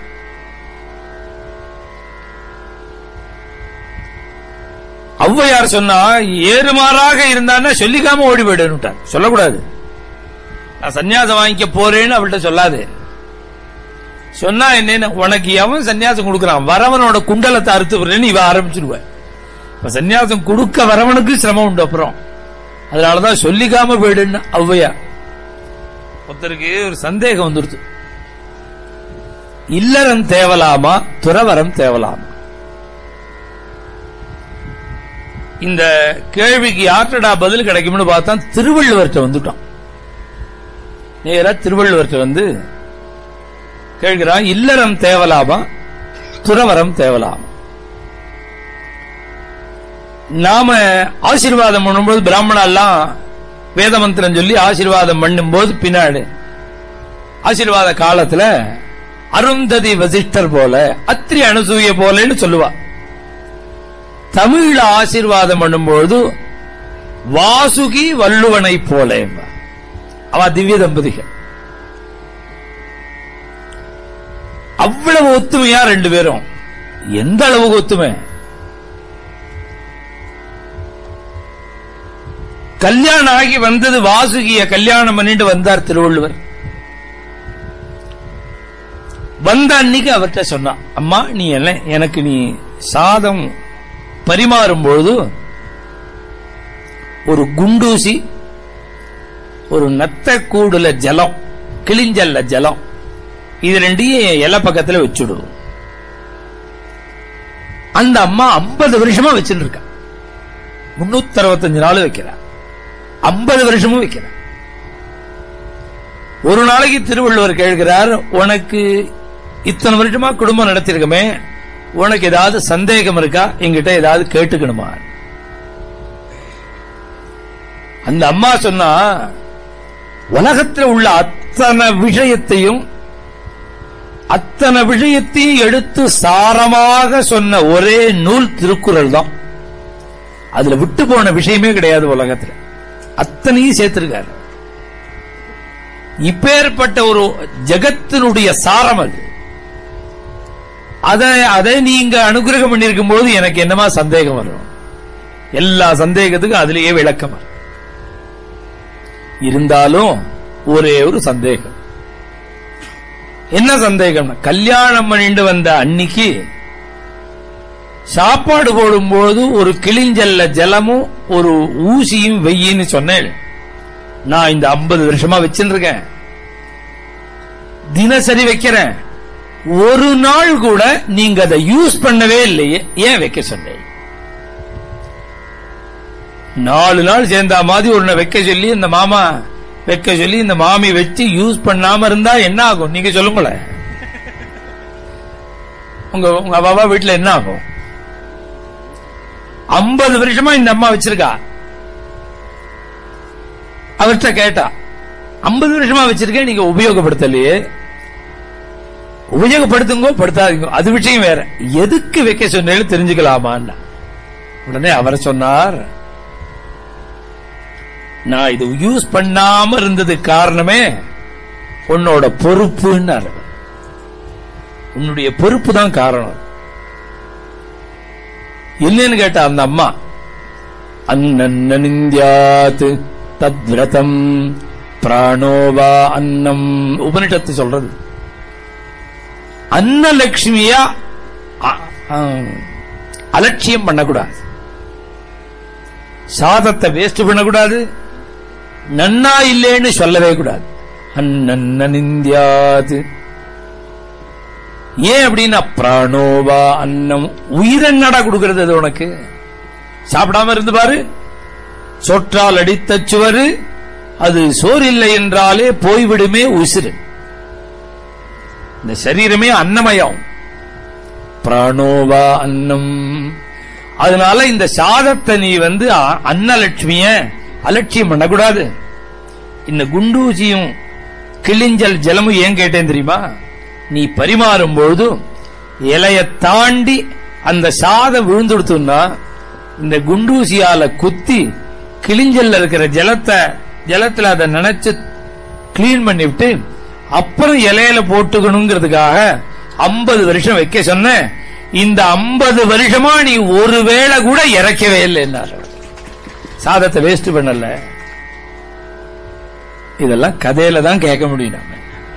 ஔவையார் சொன்னா, ஏறுமாறாக இருந்தான்னா சொல்லிக்காம ஓடி போயிடுட்டார். சொல்லக்கூடாது. நான் சன்னியாசம் வாங்கிக்க போறேன்னு அவள்கிட்ட சொல்லாது. சொன்னா என்ன, உனக்கு எவன் சன்னியாசம் கொடுக்கறான், வரவனோட குண்டலத்தை அறுத்து விடுறேன்னு இவ ஆரம்பிச்சிருவேன். இப்ப சன்னியாசம் கொடுக்க வரவனுக்கு சிரமம் உண்டு. அப்புறம் அதனாலதான் சொல்லிக்காம போயிடுன்னு ஔவையா. ஒருத்தருக்கு ஒரு சந்தேகம் வந்துருது, இல்லறம் தேவலாமா துறவரம் தேவலாமா? இந்த கேள்விக்கு யார்டா பதில் கிடைக்கும்னு பார்த்தா திருவள்ளுவர்கிட்ட வந்துட்டான். நேரா திருவள்ளுவர்கிட்ட வந்து கேட்கிறான், இல்லறம் தேவலாமா துறவரம் தேவலாமா? நாம ஆசீர்வாதம் பண்ணும்போது பிராமணா எல்லாம் வேத மந்திரம் சொல்லி ஆசீர்வாதம் பண்ணும் போது பின்னாடி ஆசீர்வாத காலத்துல அருந்ததி வசிஷ்டர் போல அத்ரி அனுசூய போலன்னு சொல்லுவா. தமிழ்ல ஆசீர்வாதம் பண்ணும்போது வாசுகி வள்ளுவனை போல அவ திவ்ய தம்பதிகள். அவ்வளவு ஒத்துமையா ரெண்டு பேரும். எந்த அளவுக்கு ஒத்துமை, கல்யாணம் ஆகி வந்தது வாசுகிய கல்யாணம் பண்ணிட்டு வந்தார் திருவள்ளுவர். வந்த அன்னைக்கு அவர்கிட்ட சொன்னா, அம்மா நீ எனக்கு நீ சாதம் பரிமாறும் பொழுது ஒரு குண்டூசி ஒரு நத்த கூடுல ஜலம் கிளிஞ்சல்ல ஜலம் இது ரெண்டையும் எல்ல பக்கத்துல வச்சுடுவோம். அந்த அம்மா 50 வருஷமா வச்சுட்டு இருக்கா. 365 நாள் வைக்கிறா, 50 வருஷமும் வைக்கிறா. ஒரு நாளைக்கு திருவள்ளுவர் கேட்கிறார், உனக்கு இத்தனை வருஷமா குடும்பம் நடத்திருக்கமே, உனக்கு ஏதாவது சந்தேகம் இருக்கா, என்கிட்ட ஏதாவது கேட்டுக்கணுமா? அந்த அம்மா சொன்னா, உலகத்தில் உள்ள அத்தனை விஷயத்தையும் எடுத்து சாரமாக சொன்ன ஒரே நூல் திருக்குறள் தான். அதுல விட்டு போன விஷயமே கிடையாது. உலகத்தில் அத்தனையும் சேர்த்திருக்காரு. இப்பேற்பட்ட ஒரு ஜகத்தினுடைய சாரம் அது. அதை நீங்க அனுகிரகம் பண்ணிருக்கும் போது எனக்கு என்னமா சந்தேகம் வரும்? எல்லா சந்தேகத்துக்கும் அதுலயே விளக்கம் இருந்தாலும் ஒரே ஒரு சந்தேகம். என்ன சந்தேகம்? கல்யாணம் பண்ணிட்டு வந்த அன்னைக்கு சாப்பாடு போடும்போது ஒரு கிளிஞ்சல்ல ஜலமும் ஒரு ஊசியும் வெயின்னு சொன்னேன். நான் இந்த 50 வருஷமா வச்சிருக்கேன், தினசரி வைக்கிறேன். ஒரு நாள் கூட நீங்க அதை யூஸ் பண்ணவே இல்லையே, ஏன் வைக்க சொன்னேன்? 4 நாள் சேர்ந்தா மாதிரி ஒண்ணு வைக்க சொல்லி இந்த மாமா வைக்க சொல்லி இந்த மாமி வச்சு யூஸ் பண்ணாம இருந்தா என்ன ஆகும்? நீங்க சொல்லுங்களேன். உங்க பாபா வீட்டுல என்ன ஆகும்? 50 வருஷமா இந்த அம்மா வச்சிருக்கா. அவர்கிட்ட கேட்டா, 50 வருஷமா வச்சிருக்கேன், நீங்க உபயோகப்படுத்தலையே. உபயோகப்படுத்துங்க, படுத்தாதீங்க, அது விஷயம் வேற. எதுக்கு வைக்க சொன்னேன்னு தெரிஞ்சுக்கலாமான்னு உடனே அவர் சொன்னார், நான் இது யூஸ் பண்ணாம இருந்தது காரணமே உன்னோட பொறுப்புன்னு. உன்னுடைய பொறுப்பு தான் காரணம். என்னன்னு கேட்டா அந்த அம்மா, அன்னநிந்தியாத் தத்விரதம் பிராணோவா அன்னம் உபனிஷத்து சொல்றது. அன்னலட்சுமியா அலட்சியம் பண்ணக்கூடாது, சாதத்தை வேஸ்ட் பண்ணக்கூடாது, நன்னா இல்லேன்னு சொல்லவே கூடாது. அன்னநிந்தியாது. ஏன் அப்படின்னா பிராணோவா அன்னம், உயிரென்னடா கொடுக்கிறது அது உனக்கு. சாப்பிடாம இருந்து பாரு, சொற்றால் அடித்த சுவரு, அது சோறு இல்லை என்றாலே போய்விடுமே உசிறு. இந்த சரீரமே அன்னமயம், பிராணோவா அன்னம். அதனால இந்த சாதத்தை நீ அன்னலட்சுமிய அலட்சியம் பண்ணக்கூடாது. இந்த குண்டூசியும் கிளிஞ்சல் ஜலமும் ஏன் கேட்டேன் தெரியுமா? நீ பரிமாறும் பொழுது இலைய தாண்டி அந்த சாதம் விழுந்துடுத்துன்னா இந்த குண்டூசியால குத்தி கிளிஞ்சல்ல இருக்கிற ஜலத்துல அதை நினைச்சு கிளீன் பண்ணிவிட்டு அப்புறம் இலையில போட்டுக்கணுங்கிறதுக்காக 50 வருஷம் வைக்க சொன்ன. இந்த 50 வருஷமா நீ ஒருவேளை கூட இறக்கவே இல்லை, சாதத்தை வேஸ்ட் பண்ணல. இதெல்லாம் கதையில தான் கேட்க முடியும். நாம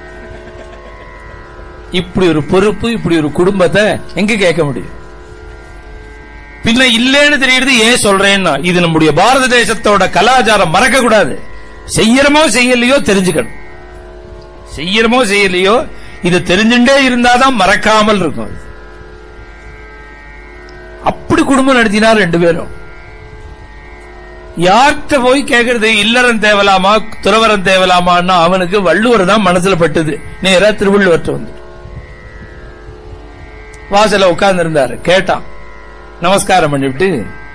இப்படி ஒரு பொறுப்பு, இப்படி ஒரு குடும்பத்தை எங்க கேட்க முடியும்? பின்ன இல்லேன்னு தெரியுது. ஏன் சொல்றேன்னா, இது நம்முடைய பாரத தேசத்தோட கலாச்சாரம். மறக்க கூடாது. செய்யறமோ செய்யலையோ தெரிஞ்சுக்கணும். செய்யறமோ செய்யலையோ இது தெரிஞ்சுட்டே இருந்தாதான் மறக்காமல் இருக்கும். அப்படி குடும்பம் நடத்தினார் 2 பேரும். யார்கிட்ட போய் கேட்கறது? இல்லறம் தேவலாமா துறவரம் தேவலாமான்னா அவனுக்கு வள்ளுவர் தான் மனசுல பட்டது. நேரா திருவள்ளுவர்கிட்ட வந்து வாசல உட்கார்ந்து இருந்தாரு. கேட்டான், நமஸ்காரம் பண்ணிவிட்டு,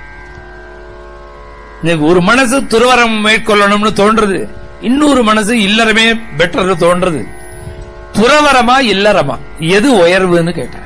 ஒரு மனசு துறவரம் மேற்கொள்ளணும்னு தோன்றது, இன்னொரு மனசு இல்லறமே பெட்டர் தோன்றது. துறவரமா இல்லறமா எது உயர்வுன்னு கேட்டார்.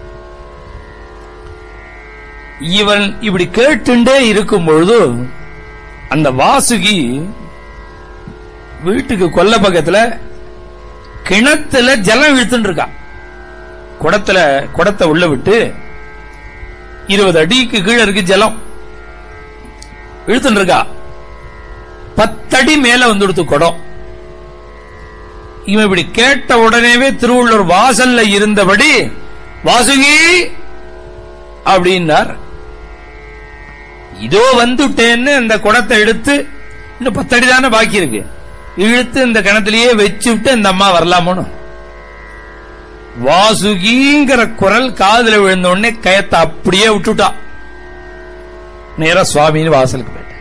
இவன் இப்படி கேட்டுண்டே இருக்கும் பொழுது அந்த வாசுகி வீட்டுக்கு கொல்ல பக்கத்துல கிணத்துல ஜலம் இழுத்துட்டு இருக்கா. குடத்தை உள்ள விட்டு 20 அடிக்கு கீழே இருக்கு ஜலம், இழுத்துட்டு இருக்கா. 10 அடி மேல வந்துடுத்து குடம். இவன் இப்படி கேட்ட உடனேவே திருவள்ளுவர் வாசல்ல இருந்தபடி வாசுகி அப்படின்னார். இதோ வந்துட்டேன்னு அந்த குடத்தை எடுத்து, இன்னும் 10 அடி தானே பாக்கி இருக்கு, இழுத்து இந்த கிணத்திலேயே வச்சு விட்டு இந்த அம்மா வரலாமோன்னு. வாசுகிங்கிற குரல் காதுல விழுந்த உடனே கயத்தை அப்படியே விட்டுட்டா. நேரா சுவாமின்னு வாசலுக்கு போயிட்ட.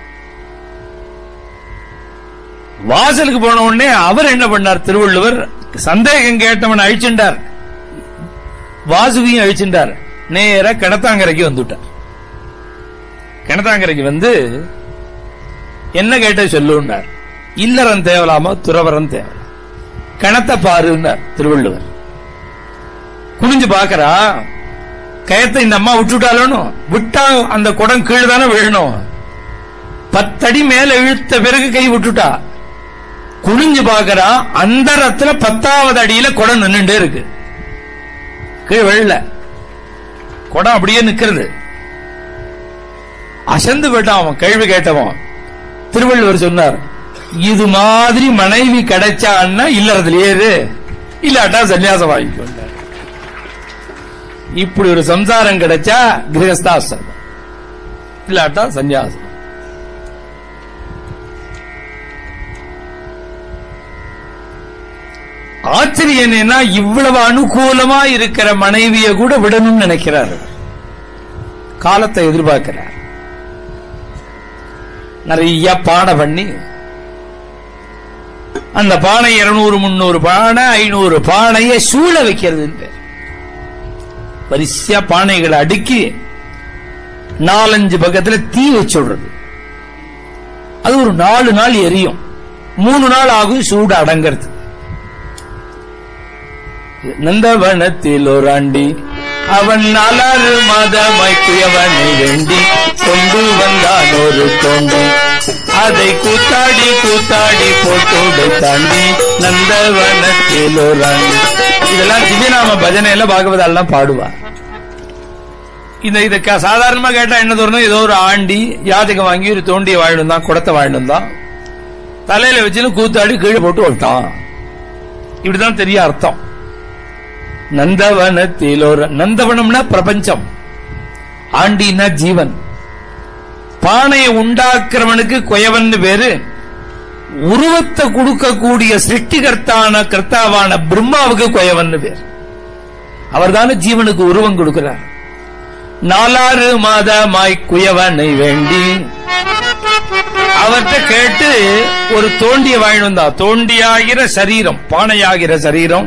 வாசலுக்கு போன உடனே அவர் என்ன பண்ணார்? திருவள்ளுவர் சந்தேகம் கேட்டவன் அழிச்சுட்டார், வாசுகியும் அழிச்சுட்டார். நேரா கிணத்தாங்கரைக்கு வந்துட்டார். கிணத்தாங்கரைக்கு வந்து என்ன கேட்ட சொல்லுன்னார். இல்லறம் தேவலாமா துறவரம் தேவலாம், கிணத்தை பாருன்னார் திருவள்ளுவர். குனிஞ்சு பாக்கறா, கயத்தை இந்த அம்மா விட்டுட்டாலும் விட்டா அந்த குடம் கீழே தானே விழணும். 10 அடி மேல இழுத்த பிறகு கை விட்டுட்டா. குனிஞ்சு பாக்கறா, அந்தரத்துல 10வது அடியில குடம் நின்னுட்டே இருக்கு, கீழே விழல, குடம் அப்படியே நிக்கிறது. அசந்து போயிட்டான் அவன், கேள்வி கேட்டவன். திருவள்ளுவர் சொன்னார், இது மாதிரி மனைவி கிடைச்சான்னா இல்லறதுல ஏறு, இல்லாட்டா சன்னியாசம் வாங்கிக்கொண்டார். இப்படி ஒரு சம்சாரம் கிடைச்சா கிரகஸ்தாசிரமம், இல்லாட்டா சன்னியாசம். ஆச்சரியம் என்னன்னா, இவ்வளவு அனுகூலமா இருக்கிற மனைவிய கூட விடணும்னு நினைக்கிறார். காலத்தை எதிர்பார்க்கிறார். நிறைய பானை பண்ணி, அந்த பானை 200 300 பானை 500 பானையை சூழ வைக்கிறது. வரிசையா பானைகளை அடுக்கி 4-5 பக்கத்துல தீ வச்சுடுறது. அது ஒரு 4 நாள் எரியும், 3 நாள் ஆகும் சூடு அடங்கிறது. நந்தவனத்தில் ஒரு ஆண்டி அவன் 4 மாதமாய் குயவனை வேண்டி கொண்டு வந்தான் ஒரு தோண்டி, அதை கூத்தாடி கூத்தாடி போட்டோடு தாண்டி நந்தவனத்தில் ஒரு ஆண்டி. இதெல்லாம் திவ்யநாம பஜனையில பாகவதெல்லாம் பாடுவா. இத சாதாரணமா கேட்டா என்ன தோணும்? ஏதோ ஒரு ஆண்டி யாதகம் வாங்கி ஒரு தோண்டிய வாழணும் தான், குடத்தை வாழணும் தான், தலையில வச்சு கூத்தாடி கீழே போட்டு விட்டான், இப்படிதான் தெரிய அர்த்தம். நந்தவனத்தில் ஒரு, நந்தவனம்னா பிரபஞ்சம், ஆண்டினா ஜீவன். பானையை உண்டாக்குறவனுக்கு குயவன் பேரு. உருவத்தை கொடுக்கக்கூடிய சிருஷ்டிகர்த்தாவான பிரம்மாவுக்கு குயவன் பேர். அவர் தானே ஜீவனுக்கு உருவம் கொடுக்கிறார். 4 மாதமாய் குயவனை வேண்டி அவர்கிட்ட கேட்டு ஒரு தோண்டிய வாழணும் தான். தோண்டியாகிற சரீரம், பானையாகிற சரீரம்,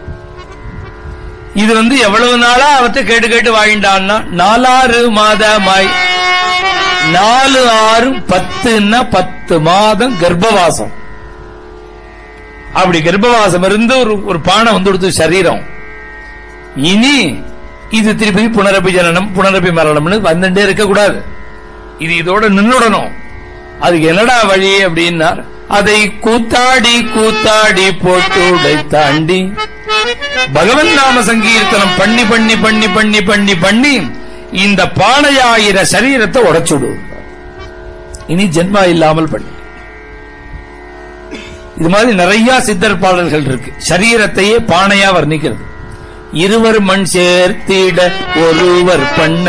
இது எவ்வளவு நாளா அவர்கிட்ட கேட்டு கேட்டு வாங்கிட்டான்னா 4 மாதமாய், 4 6 10ன்னா 10 மாதம் கர்ப்பவாசம். அப்படி கர்ப்பவாசம் இருந்து ஒரு பானை கொடுத்து சரீரம். இனி இது திருப்பி புனரப்பி ஜனனம் புனரப்பி மரணம்னு வந்துட்டே இருக்க கூடாது, இது இதோட நின்னுடணும். அதுக்கு என்னடா வழி அப்படின்னா, அதை கூத்தாடி கூத்தாடி போட்டு தாண்டி பகவன் நாம சங்கீர்த்தனம் பண்ணி பண்ணி பண்ணி பண்ணி பண்ணி பண்ணி இந்த பானையாயிர சரீரத்தை உடைச்சுடு. இனி ஜென்மா இல்லாமல் பண்ணி இது மாதிரி நிறைய சித்தர் பாடல்கள் இருக்கு. சரீரத்தையே பானையா வர்ணிக்கிறது. இருவர் மண் சேர்த்திட ஒருவர் பண்ண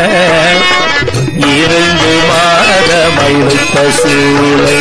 2 மாதமை வைத்த சூளை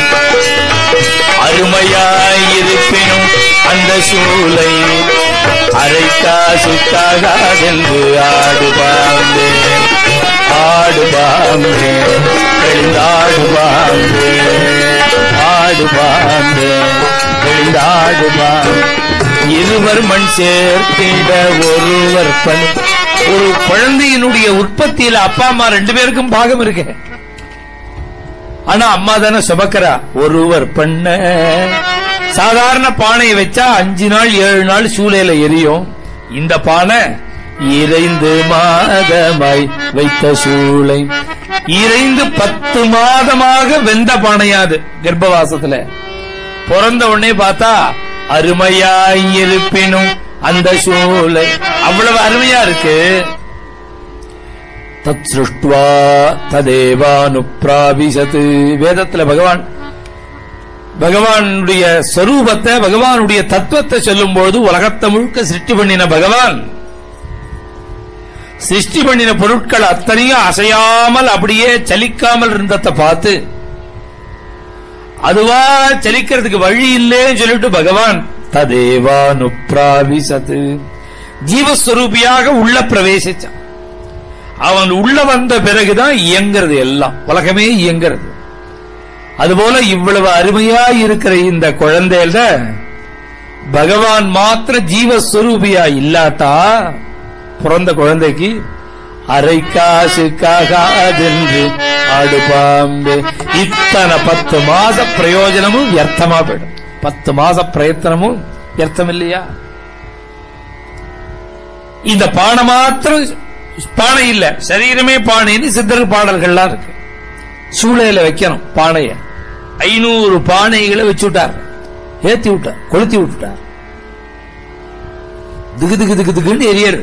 அருமையாயிருப்பினும் அந்த சூளை அரைக்கா சுத்தாகாதென்று ஆடுபாம்பே ஆடுபாம்பே எழுந்தாடுபாம்பே ஆடுபாம்பே எழுந்தாடுபாம்பே. இருவர் மண் சேர்த்திட ஒருவர் பண். ஒரு குழந்தையினுடைய உற்பத்தியில அப்பா அம்மா 2 பேருக்கும் பாகம் இருக்கு. ஆனா அம்மா தானே சுமக்கிறா. ஒருவர் பண்ண சாதாரண பானையை வச்சா 5 நாள் 7 நாள் சூளையில எரியும். இந்த பானை 2 மாதமாய் வைத்த சூளை 10 மாதமாக வெந்த பானையாது. கர்ப்பவாசத்துல பிறந்த உடனே பார்த்தா அருமையாயிருப்பினும் அந்த சூளை அவ்வளவு அருமையா இருக்கு. தத் சிருஷ்டுவா ததேவானுப்ராவிசத். வேதத்துல பகவானுடைய ஸ்வரூபத்தை பகவானுடைய தத்துவத்தை சொல்லும் போது உலகத்தை முழுக்க சிருஷ்டி பண்ணின பகவான் சிருஷ்டி பண்ணின பொருட்கள் அத்தனையும் அசையாமல் அப்படியே சலிக்காமல் இருந்ததை பார்த்து அதுவா சலிக்கிறதுக்கு வழி இல்லைன்னு சொல்லிட்டு பகவான் ததேவானுப்ராவிசத் ஜீவஸ்வரூபியாக உள்ள பிரவேசிச்சான். அவன் உள்ள வந்த பிறகுதான் இயங்கிறது, எல்லாம் உலகமே இயங்கிறது. அதுபோல இவ்வளவு அருமையா இருக்கிற இந்த குழந்தையில பகவான் மாத்திர ஜீவஸ்வரூபியா இல்லாட்டா பிறந்த குழந்தைக்கு அரை காசுக்காகாதென்று ஆடுபாம்பே. இத்தனை 10 மாச பிரயோஜனமும் வியர்த்தமா போயிடும். 10 மாச பிரயத்தனமும் வியர்த்தம் இல்லையா? இந்த பானை மாத்திரம் பானை இல்ல, சரீரமே பானைன்னு சித்தர் பாடல்கள்லாம் இருக்கு. சூளையில வைக்கணும் பானைய. 500 பானைகளை வச்சு விட்டார், ஏத்தி விட்டார், கொளுத்தி விட்டுட்டார். திகு திகு திகு திகுன்னு எரியரு.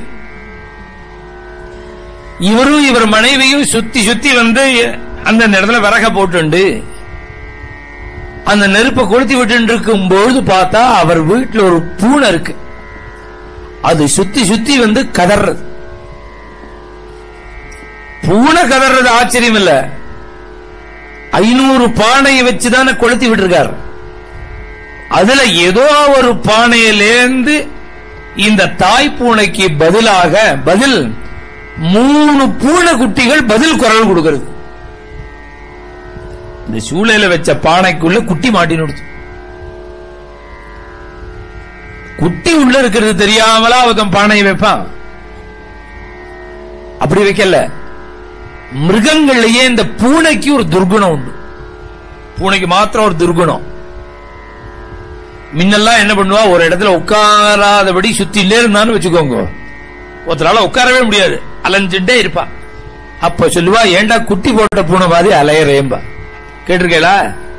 இவரும் இவர் மனைவியும் சுத்தி சுத்தி வந்து அந்த இடத்துல விறக போட்டு அந்த நெருப்பை கொளுத்தி விட்டு இருக்கும் பொழுது பார்த்தா அவர் வீட்டில் ஒரு பூனை இருக்கு. அது சுத்தி சுத்தி வந்து கதறது. பூனை கதறது ஆச்சரியம் இல்ல, 500 பானையை வச்சுதானே கொளுத்தி விட்டுருக்கார். அதுல ஏதோ ஒரு பானையிலேந்து இந்த தாய் பூனைக்கு பதிலாக 3 பூனை குட்டிகள் பதில் குரல் கொடுக்கிறது. இந்த சூளையில வச்ச பானைக்குள்ள குட்டி மாட்டின்னு குட்டி உள்ள இருக்கிறது தெரியாமலா அவன் பானையை வைப்பான். அப்படி வைக்கல. மிருகங்கள்லயே இந்த பூனைக்கு ஒரு துர்குணம் உண்டு. பூனைக்கு மாத்திரம் ஒரு துர்குணம். முன்னெல்லாம் என்ன பண்ணுவா, ஒரு இடத்துல உட்காராதபடி சுத்திலே இருந்தான்னு வச்சுக்கோங்க, ஒருத்தரால உட்காரவே முடியாது, அலைஞ்சுட்டே இருப்பா. அப்ப சொல்லுவா, ஏண்டா குட்டி போட்ட பூனை மாதிரி அலையறேம்பா. கேட்டிருக்கேளா?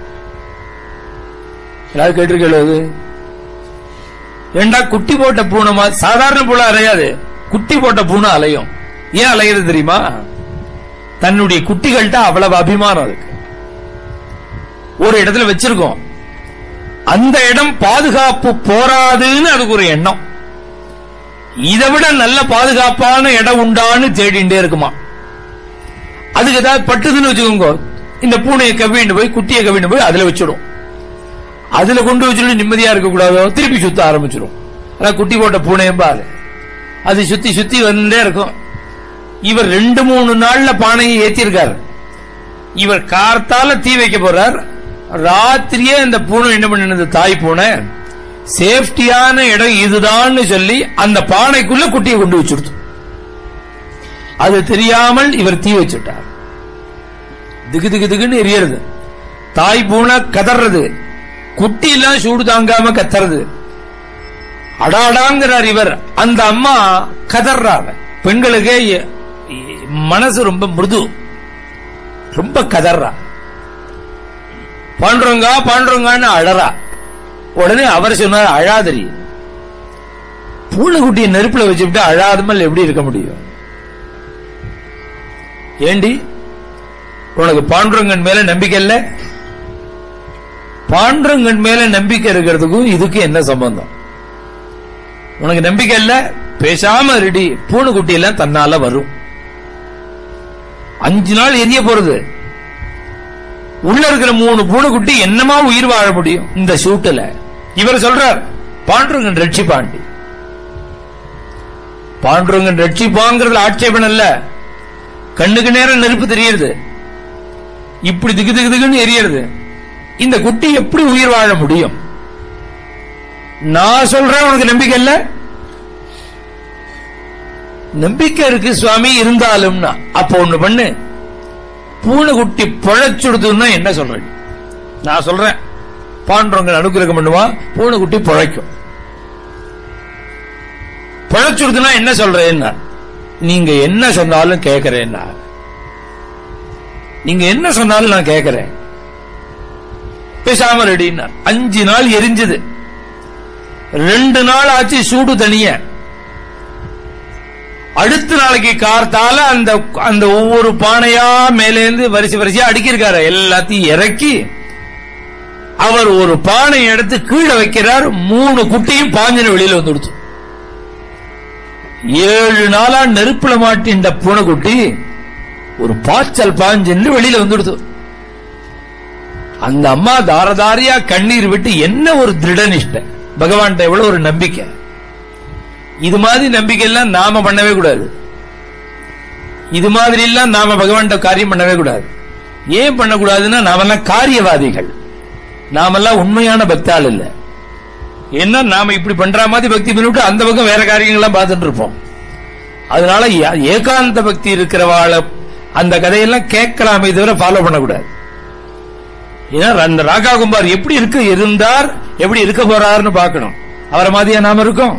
ஏதாவது கேட்டிருக்கேளு? ஏண்டா குட்டி போட்ட பூனை மாதிரி. சாதாரண பூனை அலையாது, குட்டி போட்ட பூனை அலையும். ஏன் அலைகிறது தெரியுமா? தன்னுடைய குட்டிகள்கிட்ட அவ்வளவு அபிமானம் இருக்கு. ஒரு இடத்துல வச்சிருக்கோம், அந்த இடம் பாதுகாப்பு போராதுன்னு அதுக்கு ஒரு எண்ணம். இதை விட நல்ல பாதுகாப்பான இடம் உண்டான்னு தேடிண்டே இருக்குமா. அதுக்கு ஏதாவது பட்டுதுன்னு வச்சுக்கோங்க, இந்த பூனையை கவ்விண்டு போய் குட்டியை கவ்விண்டு போய் அதுல வச்சிடும். அதுல கொண்டு வச்சுட்டு நிம்மதியா இருக்க கூடாதோ, திருப்பி சுத்த ஆரம்பிச்சிடும். அதான் குட்டி போட்ட பூனையும் பாரு, அது சுத்தி சுத்தி வந்துட்டே இருக்கும். இவர் 2-3 நாள்ல பானையை ஏற்றிருக்காரு. இவர் கார்த்தால தீ வைக்க போறார். ராத்திரியே இந்த பூனை என்ன பண்ணினது, தாய் பூனை சேஃப்டியான இடம் இதுதான் சொல்லி அந்த பானைக்குள்ள குட்டியை கொண்டு வச்சுடுது. அது தெரியாமல் இவர் தீ வச்சுட்டார். திகு திகு திகுன்னு எரியறது. தாய் பூனை கதறது, குட்டி எல்லாம் சூடு தாங்காம கத்துறது. அடாடாங்கிறார் இவர். அந்த அம்மா கதறாங்க. பெண்களுக்கு மனசு ரொம்ப மிருது, ரொம்ப கதறா. பாண்டுறங்கான்னு அழறா. உடனே அவர் சொன்னார், அழாதரி, பூனைக்குட்டியை நெருப்புல வச்சுட்டு அழாதமல் எப்படி இருக்க முடியும்? ஏண்டி, உனக்கு பாண்டுரங்கன் மேல நம்பிக்கை இல்ல? பாண்டுரங்கன் மேல நம்பிக்கை இருக்கிறதுக்கும் இதுக்கு என்ன சம்பந்தம்? உனக்கு நம்பிக்கை இல்ல, பேசாம ரெடி, பூனைக்குட்டி எல்லாம் தன்னால வரும். 5 நாள் எரிய போறது. உள்ள இருக்கிற 3 பூனைக்குட்டி என்னமா உயிர் வாழ முடியும் இந்த ஷூட்ல? இவர் சொல்றார் பாண்டுரங்கன் ரட்சிப்பாண்டி. பாண்டுரங்கன் ரட்சிப்பாங்கிறது ஆட்சேபம் அல்ல. கண்ணுக்கு நேரம் நெருப்பு தெரியுது, இப்படி திக்கு திக்கு திக்குன்னு எரியறது. இந்த குட்டி எப்படி உயிர் வாழ முடியும்? நான் சொல்றேன் உனக்கு நம்பிக்கை இல்ல. நம்பிக்கை இருக்கு சுவாமி இருந்தாலும்னா அப்ப ஒண்ணு பண்ணு, பூனைக்குட்டி பிழைச்சுடுதுன்னா என்ன சொல்றேன்? நான் சொல்றேன் பாண்டுரங்கன் அனுகிரகம் பண்ணுவா, பூனைக்குட்டி பிழைக்கும். பிழைச்சுடுதுன்னா என்ன சொல்றேன்னா, நீங்க என்ன சொன்னாலும் கேட்கிறேன்னா, நீங்க என்ன சொன்னாலும் நான் கேட்கிறேன், பேசாம ரெடின்னா. 5 நாள் எரிஞ்சது. 2 நாள் ஆச்சு சூடு தனிய. அடுத்த நாளைக்கு கார்த்தால அந்த ஒவ்வொரு பானையா மேலேந்து வரிசை வரிசையா அடுக்கிருக்காரு. எல்லாத்தையும் இறக்கி அவர் ஒரு பானை எடுத்து கீழே வைக்கிறார். 3 குட்டியும் பாஞ்சன வெளியில வந்துடுச்சு. 7 நாளா நெருப்புல மாட்டின்ற பூனைக்குட்டி ஒரு பாய்ச்சல் பாஞ்சு வெளியில வந்துடுது. அந்த அம்மா தாரதாரியா கண்ணீர் விட்டு, என்ன ஒரு திருடனிஷ்ட, பகவான் எவ்வளவு ஒரு நம்பிக்கை. இது மாதிரி நம்பிக்கை எல்லாம் நாம பண்ணவே கூடாது. இது மாதிரி எல்லாம் நாம பகவான் காரியம் பண்ணவே கூடாது. ஏன் பண்ணக்கூடாதுன்னா, நாமெல்லாம் காரியவாதிகள், நாமெல்லாம் உண்மையான பக்தாள் இல்ல. ஏன்னா நாம இப்படி பண்ற மாதிரி பக்தி பண்ணிவிட்டு அந்த பக்கம் வேற காரியங்கள்லாம் பார்த்துட்டு இருப்போம். அதனால ஏகாந்த பக்தி இருக்கிறவாள அந்த கதையெல்லாம் கேட்கலாமே தவிர ஃபாலோ பண்ணக்கூடாது. ஏன்னா அந்த ராகா குமார் எப்படி இருந்தார், எப்படி இருக்க போறாருன்னு பார்க்கணும். அவரை மாதிரியா நாம இருக்கோம்.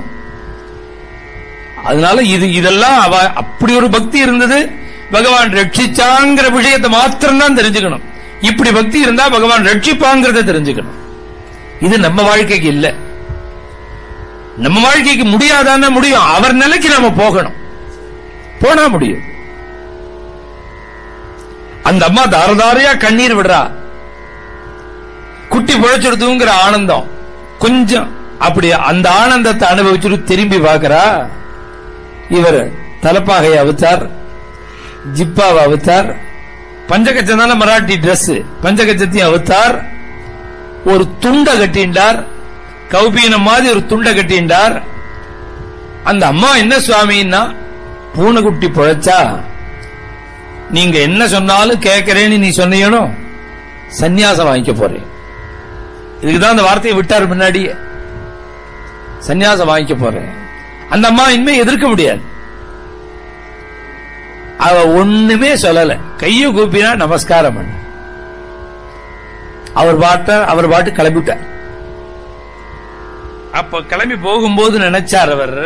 அதனால இதெல்லாம் அப்படி ஒரு பக்தி இருந்தது. பகவான் ரட்சிச்சாங்கிற விஷயத்தை மாத்திரம் தான் தெரிஞ்சுக்கணும். இப்படி பக்தி இருந்தா பகவான் ரட்சிப்பாங்கிறத தெரிஞ்சுக்கணும். இது நம்ம வாழ்க்கைக்கு இல்ல. நம்ம வாழ்க்கைக்கு முடியாதான முடியும். அவர் நிலைக்கு நாம போகணும், போனா முடியும். அந்த அம்மா தாரதாரியா கண்ணீர் விடுறா. குட்டி பிழைச்சிடுதுங்கிற ஆனந்தம் கொஞ்சம் அப்படி அந்த ஆனந்தத்தை அனுபவிச்சுட்டு திரும்பி பார்க்கிறா. இவர் தலப்பாகையை அவுத்தார், ஜிப்பாவை அவுத்தார், பஞ்சகச்சம் தானே மராட்டி டிரெஸ், பஞ்சகச்சத்தையும் அவுத்தார், ஒரு துண்டை கட்டிண்டார், கௌபீனம் மாதிரி ஒரு துண்டை கட்டிண்டார். அந்த அம்மா என்ன சுவாமின்னா, பூனைக்குட்டி பிழைச்சா நீங்க என்ன சொன்னாலும் கேட்கிறேன்னு நீ சொன்னீனோ, சந்நியாசம் வாங்கிக்க போறேன். இதுக்குதான் அந்த வார்த்தையை விட்டார் முன்னாடியே, சந்நியாசம் வாங்கிக்க போறேன். அந்த அம்மா இனிமே எதிர்க்க முடியாது. அவ ஒண்ணுமே சொல்லல, கைய கூப்பினா நமஸ்காரம் பண்ண. அவர் பாட்டு கிளம்பிட்டார். அப்ப கிளம்பி போகும்போது நினைச்சார் அவர்,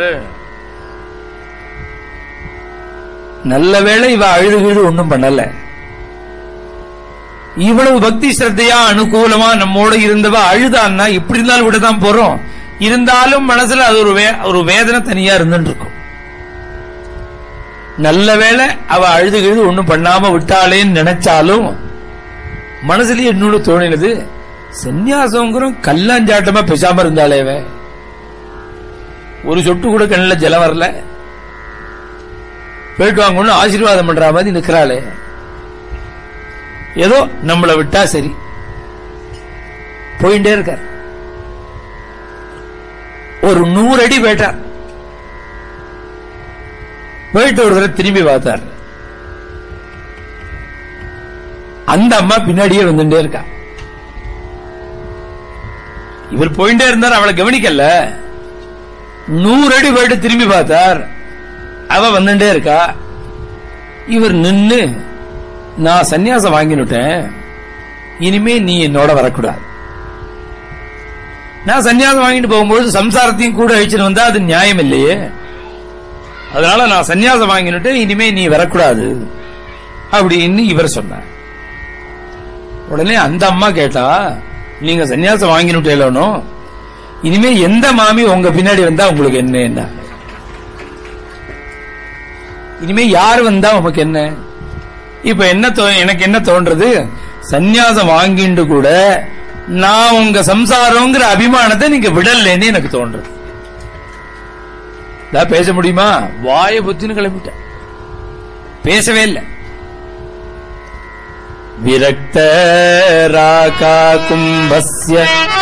நல்ல வேளை இவ அழுது ஒண்ணும் பண்ணல. இவ்வளவு பக்தி ஸ்ரத்தையா அனுகூலமா நம்மோட இருந்தவ அழுதான்னா இப்படி இருந்தாலும் விடதான் போறோம். இருந்தாலும் மனசுல அது ஒரு வேதனை தனியா இருந்துட்டு இருக்கும். நல்ல வேளை அவ அழுது ஒண்ணும் பண்ணாம விட்டாளேன்னு நினைச்சாலும் மனசுலயே என்னோட தோணினது, சந்நியாசம் கல்லாஞ்சாட்டமா பேசாம இருந்தாலேவே, ஒரு சொட்டு கூட கண்ணில் ஜலம் வரல, போயிட்டு வாங்கன்னு ஆசீர்வாதம் பண்ற மாதிரி நிக்கிறாளே, ஏதோ நம்மளை விட்டா சரி, போயிட்டே இருக்கார். ஒரு 100 அடி போயிட்டார். போயிட்டு ஒரு தடவை திரும்பி பார்த்தார். அந்த அம்மா பின்னாடியே வந்துட்டே இருக்கா. இவர் போயிட்டே இருந்தார், அவளை கவனிக்கல. 100 அடி போயிட்டு திரும்பி பார்த்தார், அவ வந்துட்டே இருக்கா. இவர் நின்னு, நான் சன்னியாசம் வாங்கினுட்டேன், இனிமே நீ என்னோட வரக்கூடாது. நான் சன்னியாசம் வாங்கிட்டு போகும்போது சம்சாரத்தையும் கூட அழிச்சுட்டு வந்தா அது நியாயம் இல்லையே. அதனால நான் சன்னியாசம் வாங்கினுட்டு இனிமே நீ வரக்கூடாது அப்படின்னு இவர் சொன்னார். உடனே அந்த அம்மா கேட்டா, நீங்க சன்னியாசம் வாங்கினுட்டேலோ, இனிமே எந்த மாமி உங்க பின்னாடி வந்தா உங்களுக்கு என்ன, இனிமே யார் வந்தா உனக்கு என்ன? இப்ப என்ன எனக்கு என்ன தோன்றது, சந்நியாசம் வாங்கிட்டு கூட நான் உங்க சம்சாரங்கிற அபிமானத்தை நீங்க விடலன்னு எனக்கு தோன்றது. பேச முடியுமா? வாய புத்தின்னு கிளம்பிட்ட, பேசவே இல்லை. விரக்த ராகா கும்பஸ்ய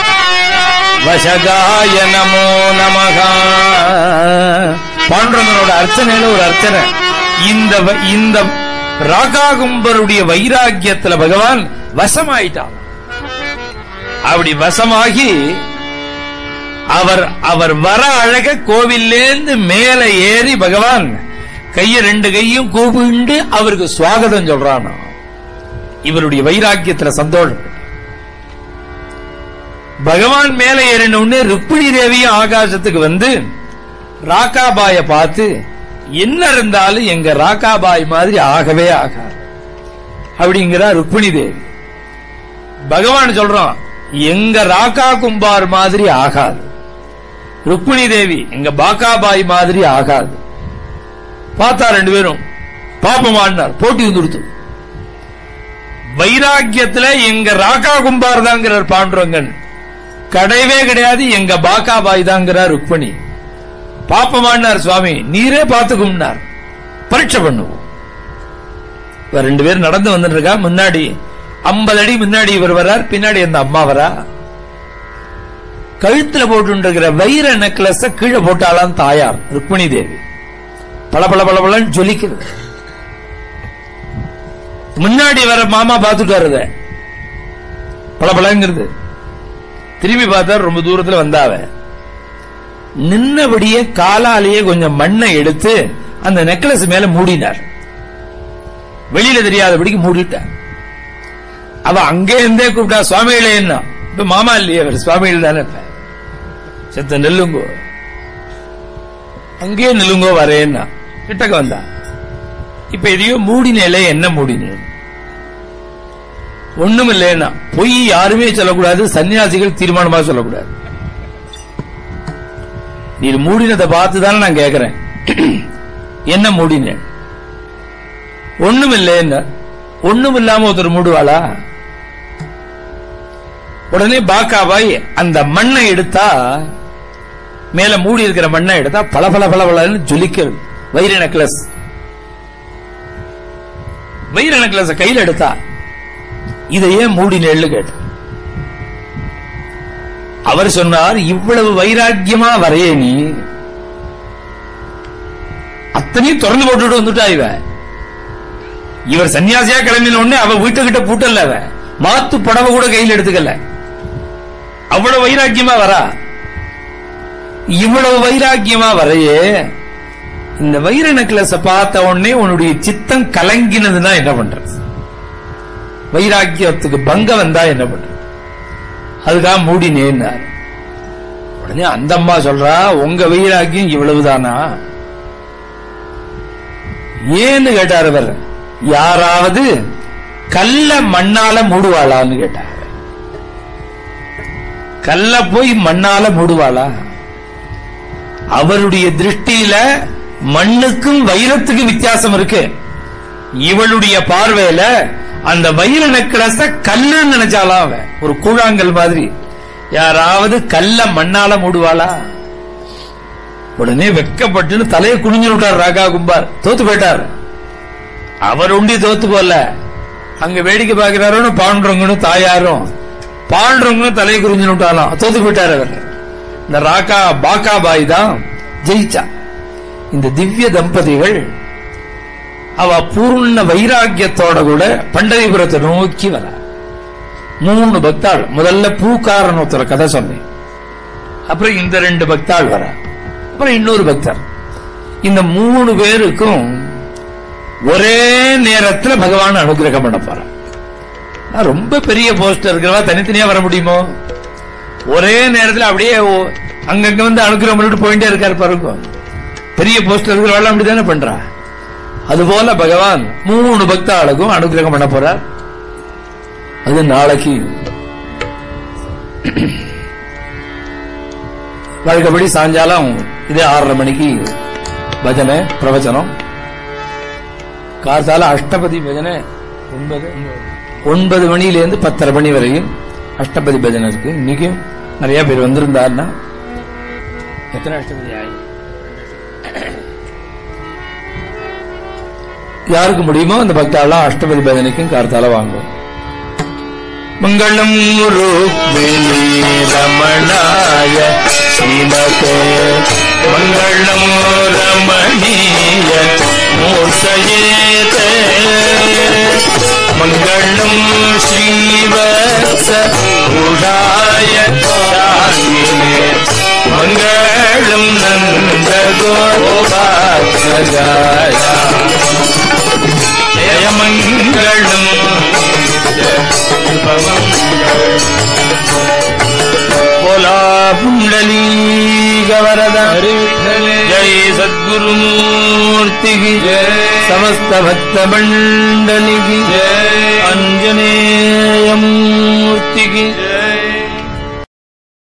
வசகாய நமோ நமகா. பாண்டுரங்கனோட அர்ச்சனையில ஒரு அர்ச்சனை. இந்த ராகா கும்பருடைய வைராக்கியத்துல பகவான் வசமாயிட்டான். அப்படி வசமாகி அவர் வர அழக கோவிலேந்து மேல ஏறி பகவான் கைய ரெண்டு கையும் கூப்பிண்டு அவருக்கு சுவாகதம் சொல்றான். இவருடைய வைராக்கியத்துல சந்தோஷம். பகவான் மேல ஏறின உடனே ருக்மிணி தேவியும் ஆகாசத்துக்கு வந்து ராக்காபாய பார்த்து, என்ன இருந்தாலும் எங்க ராக்காபாய் மாதிரி ஆகவே ஆகாது அப்படிங்கிறா ருக்மிணி தேவி. பகவான் சொல்றான், எங்க ராக்கா கும்பார் மாதிரி ஆகாது. ருக்மிணி தேவி எங்க பாக்காபாய் மாதிரி ஆகாது. பார்த்தா ரெண்டு பேரும் பாப்பமானார், போட்டி வந்துடுத்து. வைராக்கியத்துல எங்க ராக்கா கும்பார் தாங்கிறார் பாண்டுரங்கன், கிடையவே கிடையாது எங்க பாக்காபாய் தாங்கிறார் ருக்மிணி. பாப்பமானார் சுவாமி, நீரே பார்த்துக்கும்னார், பரீட்சை பண்ணுவோம். ரெண்டு பேரும் நடந்து வந்துட்டு இருக்கா. முன்னாடி 50 அடி முன்னாடி இவர் வரார், பின்னாடி அந்த அம்மா வரா. கழுத்துல போட்டு இருக்கிற வைர நெக்லஸ் கீழே போட்டாலாம் தாயார் ருக்மிணி தேவி. பல பல பல பலன்னு ஜொலிக்கிறது. முன்னாடி வர மாமா பார்த்துட்டாரு, பல பலங்கிறது. திரும்பி பார்த்தா ரொம்ப தூரத்துல வந்தாவ. நின்னபடியே காலாலேயே கொஞ்சம் மண்ணை எடுத்து அந்த நெக்லஸ் மேல மூடினார். வெளியில தெரியாதபடிக்கு மூடிட்டார். அவ அங்கே இருந்தே கூப்பிட்டா, சுவாமிகளே என்ன இப்ப மாமா இல்லையே அவர், சுவாமிகள் தானே, செத்த நெல்லுங்கோ, அங்கே நெல்லுங்கோ வரேன்னா கிட்டக்க வந்தா. இப்ப எதையோ மூடினேலே, என்ன மூடினேன்? ஒண்ணும் இல்லைன்னா பொய் யாருமே சொல்லக்கூடாது, சன்னியாசிகள் தீர்மானமா சொல்லக்கூடாது. நீ மூடினதை பார்த்துதானே நான் கேட்கிறேன், என்ன மூடினேன்? ஒண்ணும் இல்லைன்னா. ஒண்ணும் இல்லாம ஒருத்தர் மூடுவாளா? உடனே பாக்காபாய் அந்த மண்ணை எடுத்தா, மேல மூடி இருக்கிற மண்ணை எடுத்தா பல பல பல பலன்னு ஜொலிக்கிறது. வைர நெக்லஸ், வைர நெக்லஸ் கையில் எடுத்தா, இதையே மூடினேன்னு கேட்ட. அவர் சொன்னார், இவ்வளவு வைராக்கியமா வரையே நீ, அத்தனையும் திறந்து போட்டுட்டு வந்துட்டா. இவர் சன்னியாசியா கிளம்பின உடனே அவ வீட்டுக்கிட்ட பூட்டல்ல, அவ மாத்து புடவை கூட கையில் எடுத்துக்கல. அவ்வளவு வைராக்கியமா வரா. இவ்வளவு வைராக்கியமா வரையே இந்த வைர நெக்லஸ் பார்த்த உடனே உன்னுடைய சித்தம் கலங்கினதுன்னா என்ன பண்றது? வைராக்கியத்துக்கு பங்கம் வந்தா என்ன பண்றது? அதுக்காக மூடினேன்னார். உடனே அந்த அம்மா சொல்றா, உங்க வைராக்கியம் இவ்வளவுதானா? ஏன்னு கேட்டார் அவர். யாராவது கல்ல மண்ணால மூடுவாளான்னு கேட்டார். கல்ல போய் மண்ணால மூடுவாளா? அவருடைய திருஷ்டியில மண்ணுக்கும் வைரத்துக்கு வித்தியாசம் இருக்கு. இவளுடைய பார்வையில அந்த வைர நெக்லஸ கல்லுன்னு நினைச்சாலாம் அவ, ஒரு கூழாங்கல் மாதிரி. யாராவது கல்ல மண்ணால மூடுவாளா? உடனே வெக்கப்பட்டு தலையை குனிஞ்சு விட்டார் ராகா கும்பார். தோத்து போயிட்டார். அவர் உண்டி தோத்து போல, அங்க வேடிக்கை பார்க்கிறாரோன்னு பாண்டுரங்கனும் தாயாரும். பாண்டுரங்கனும் தலையை குறிஞ்சு விட்டாலும் தோத்து போயிட்டார் அவர். இந்த ராகா பாக்காபாய் தான் ஜெயிச்சா. இந்த திவ்ய தம்பதிகள் அவ பூர்ண வைராக்கியத்தோட கூட பண்டரிபுரத்தை நோக்கி வர. 3 பக்தாள். முதல்ல பூக்காரன் ஒருத்தர் கதை சொன்னேன், அப்புறம் இந்த 2 பக்தாள் வர, அப்புறம் இன்னொரு பக்தர். இந்த 3 பேருக்கும் ஒரே நேரத்தில் பகவான் அனுகிரகம் பண்ண போற. ரொம்ப பெரிய போஸ்டர் இருக்கிறவா தனித்தனியா வர முடியுமோ? ஒரே நேரத்தில் அப்படியே அங்கங்க வந்து அனுகிரகம் பண்ணிட்டு போயிட்டே இருக்காரு பாருங்க. பெரிய போஸ்டர் இருக்கிறவா அப்படித்தானே பண்றா. அதுபோல பகவான் 3 பக்தாளுக்கும் அனுகிரகம் பண்ண போறார். அது நாளைக்கு வழக்கப்படி சாயங்காலம் இதே 6:30 மணிக்கு பஜனை பிரவச்சனம். கார்த்தால அஷ்டபதி பஜனை 9 மணியிலிருந்து 10:30 மணி வரையும். அஷ்டபதி பஜனை இருக்கு. இன்னைக்கும் நிறைய பேர் வந்திருந்தாருன்னா எத்தனை அஷ்டபதி ஆயி யாருக்கு முடியுமோ அந்த பக்தாலாம் அஷ்டபதி பஜனைக்கும் கார்த்தால வாங்குவோம். மங்களம் ரூக்மிணி ரமணாய ஸ்ரீமதே மங்களம் ரமணீய மூர்த்தயே மங்களம் ஸ்ரீவத்ஸ உஷாய சாங்கினே மங்களம் நந்த கோபாத்மஜாய ஜெய மங்களம் बोला पुंडलीक वरद जय सद्गुरुमूर्ति की समस्त भक्त मंडली की अंजनेय मूर्ति की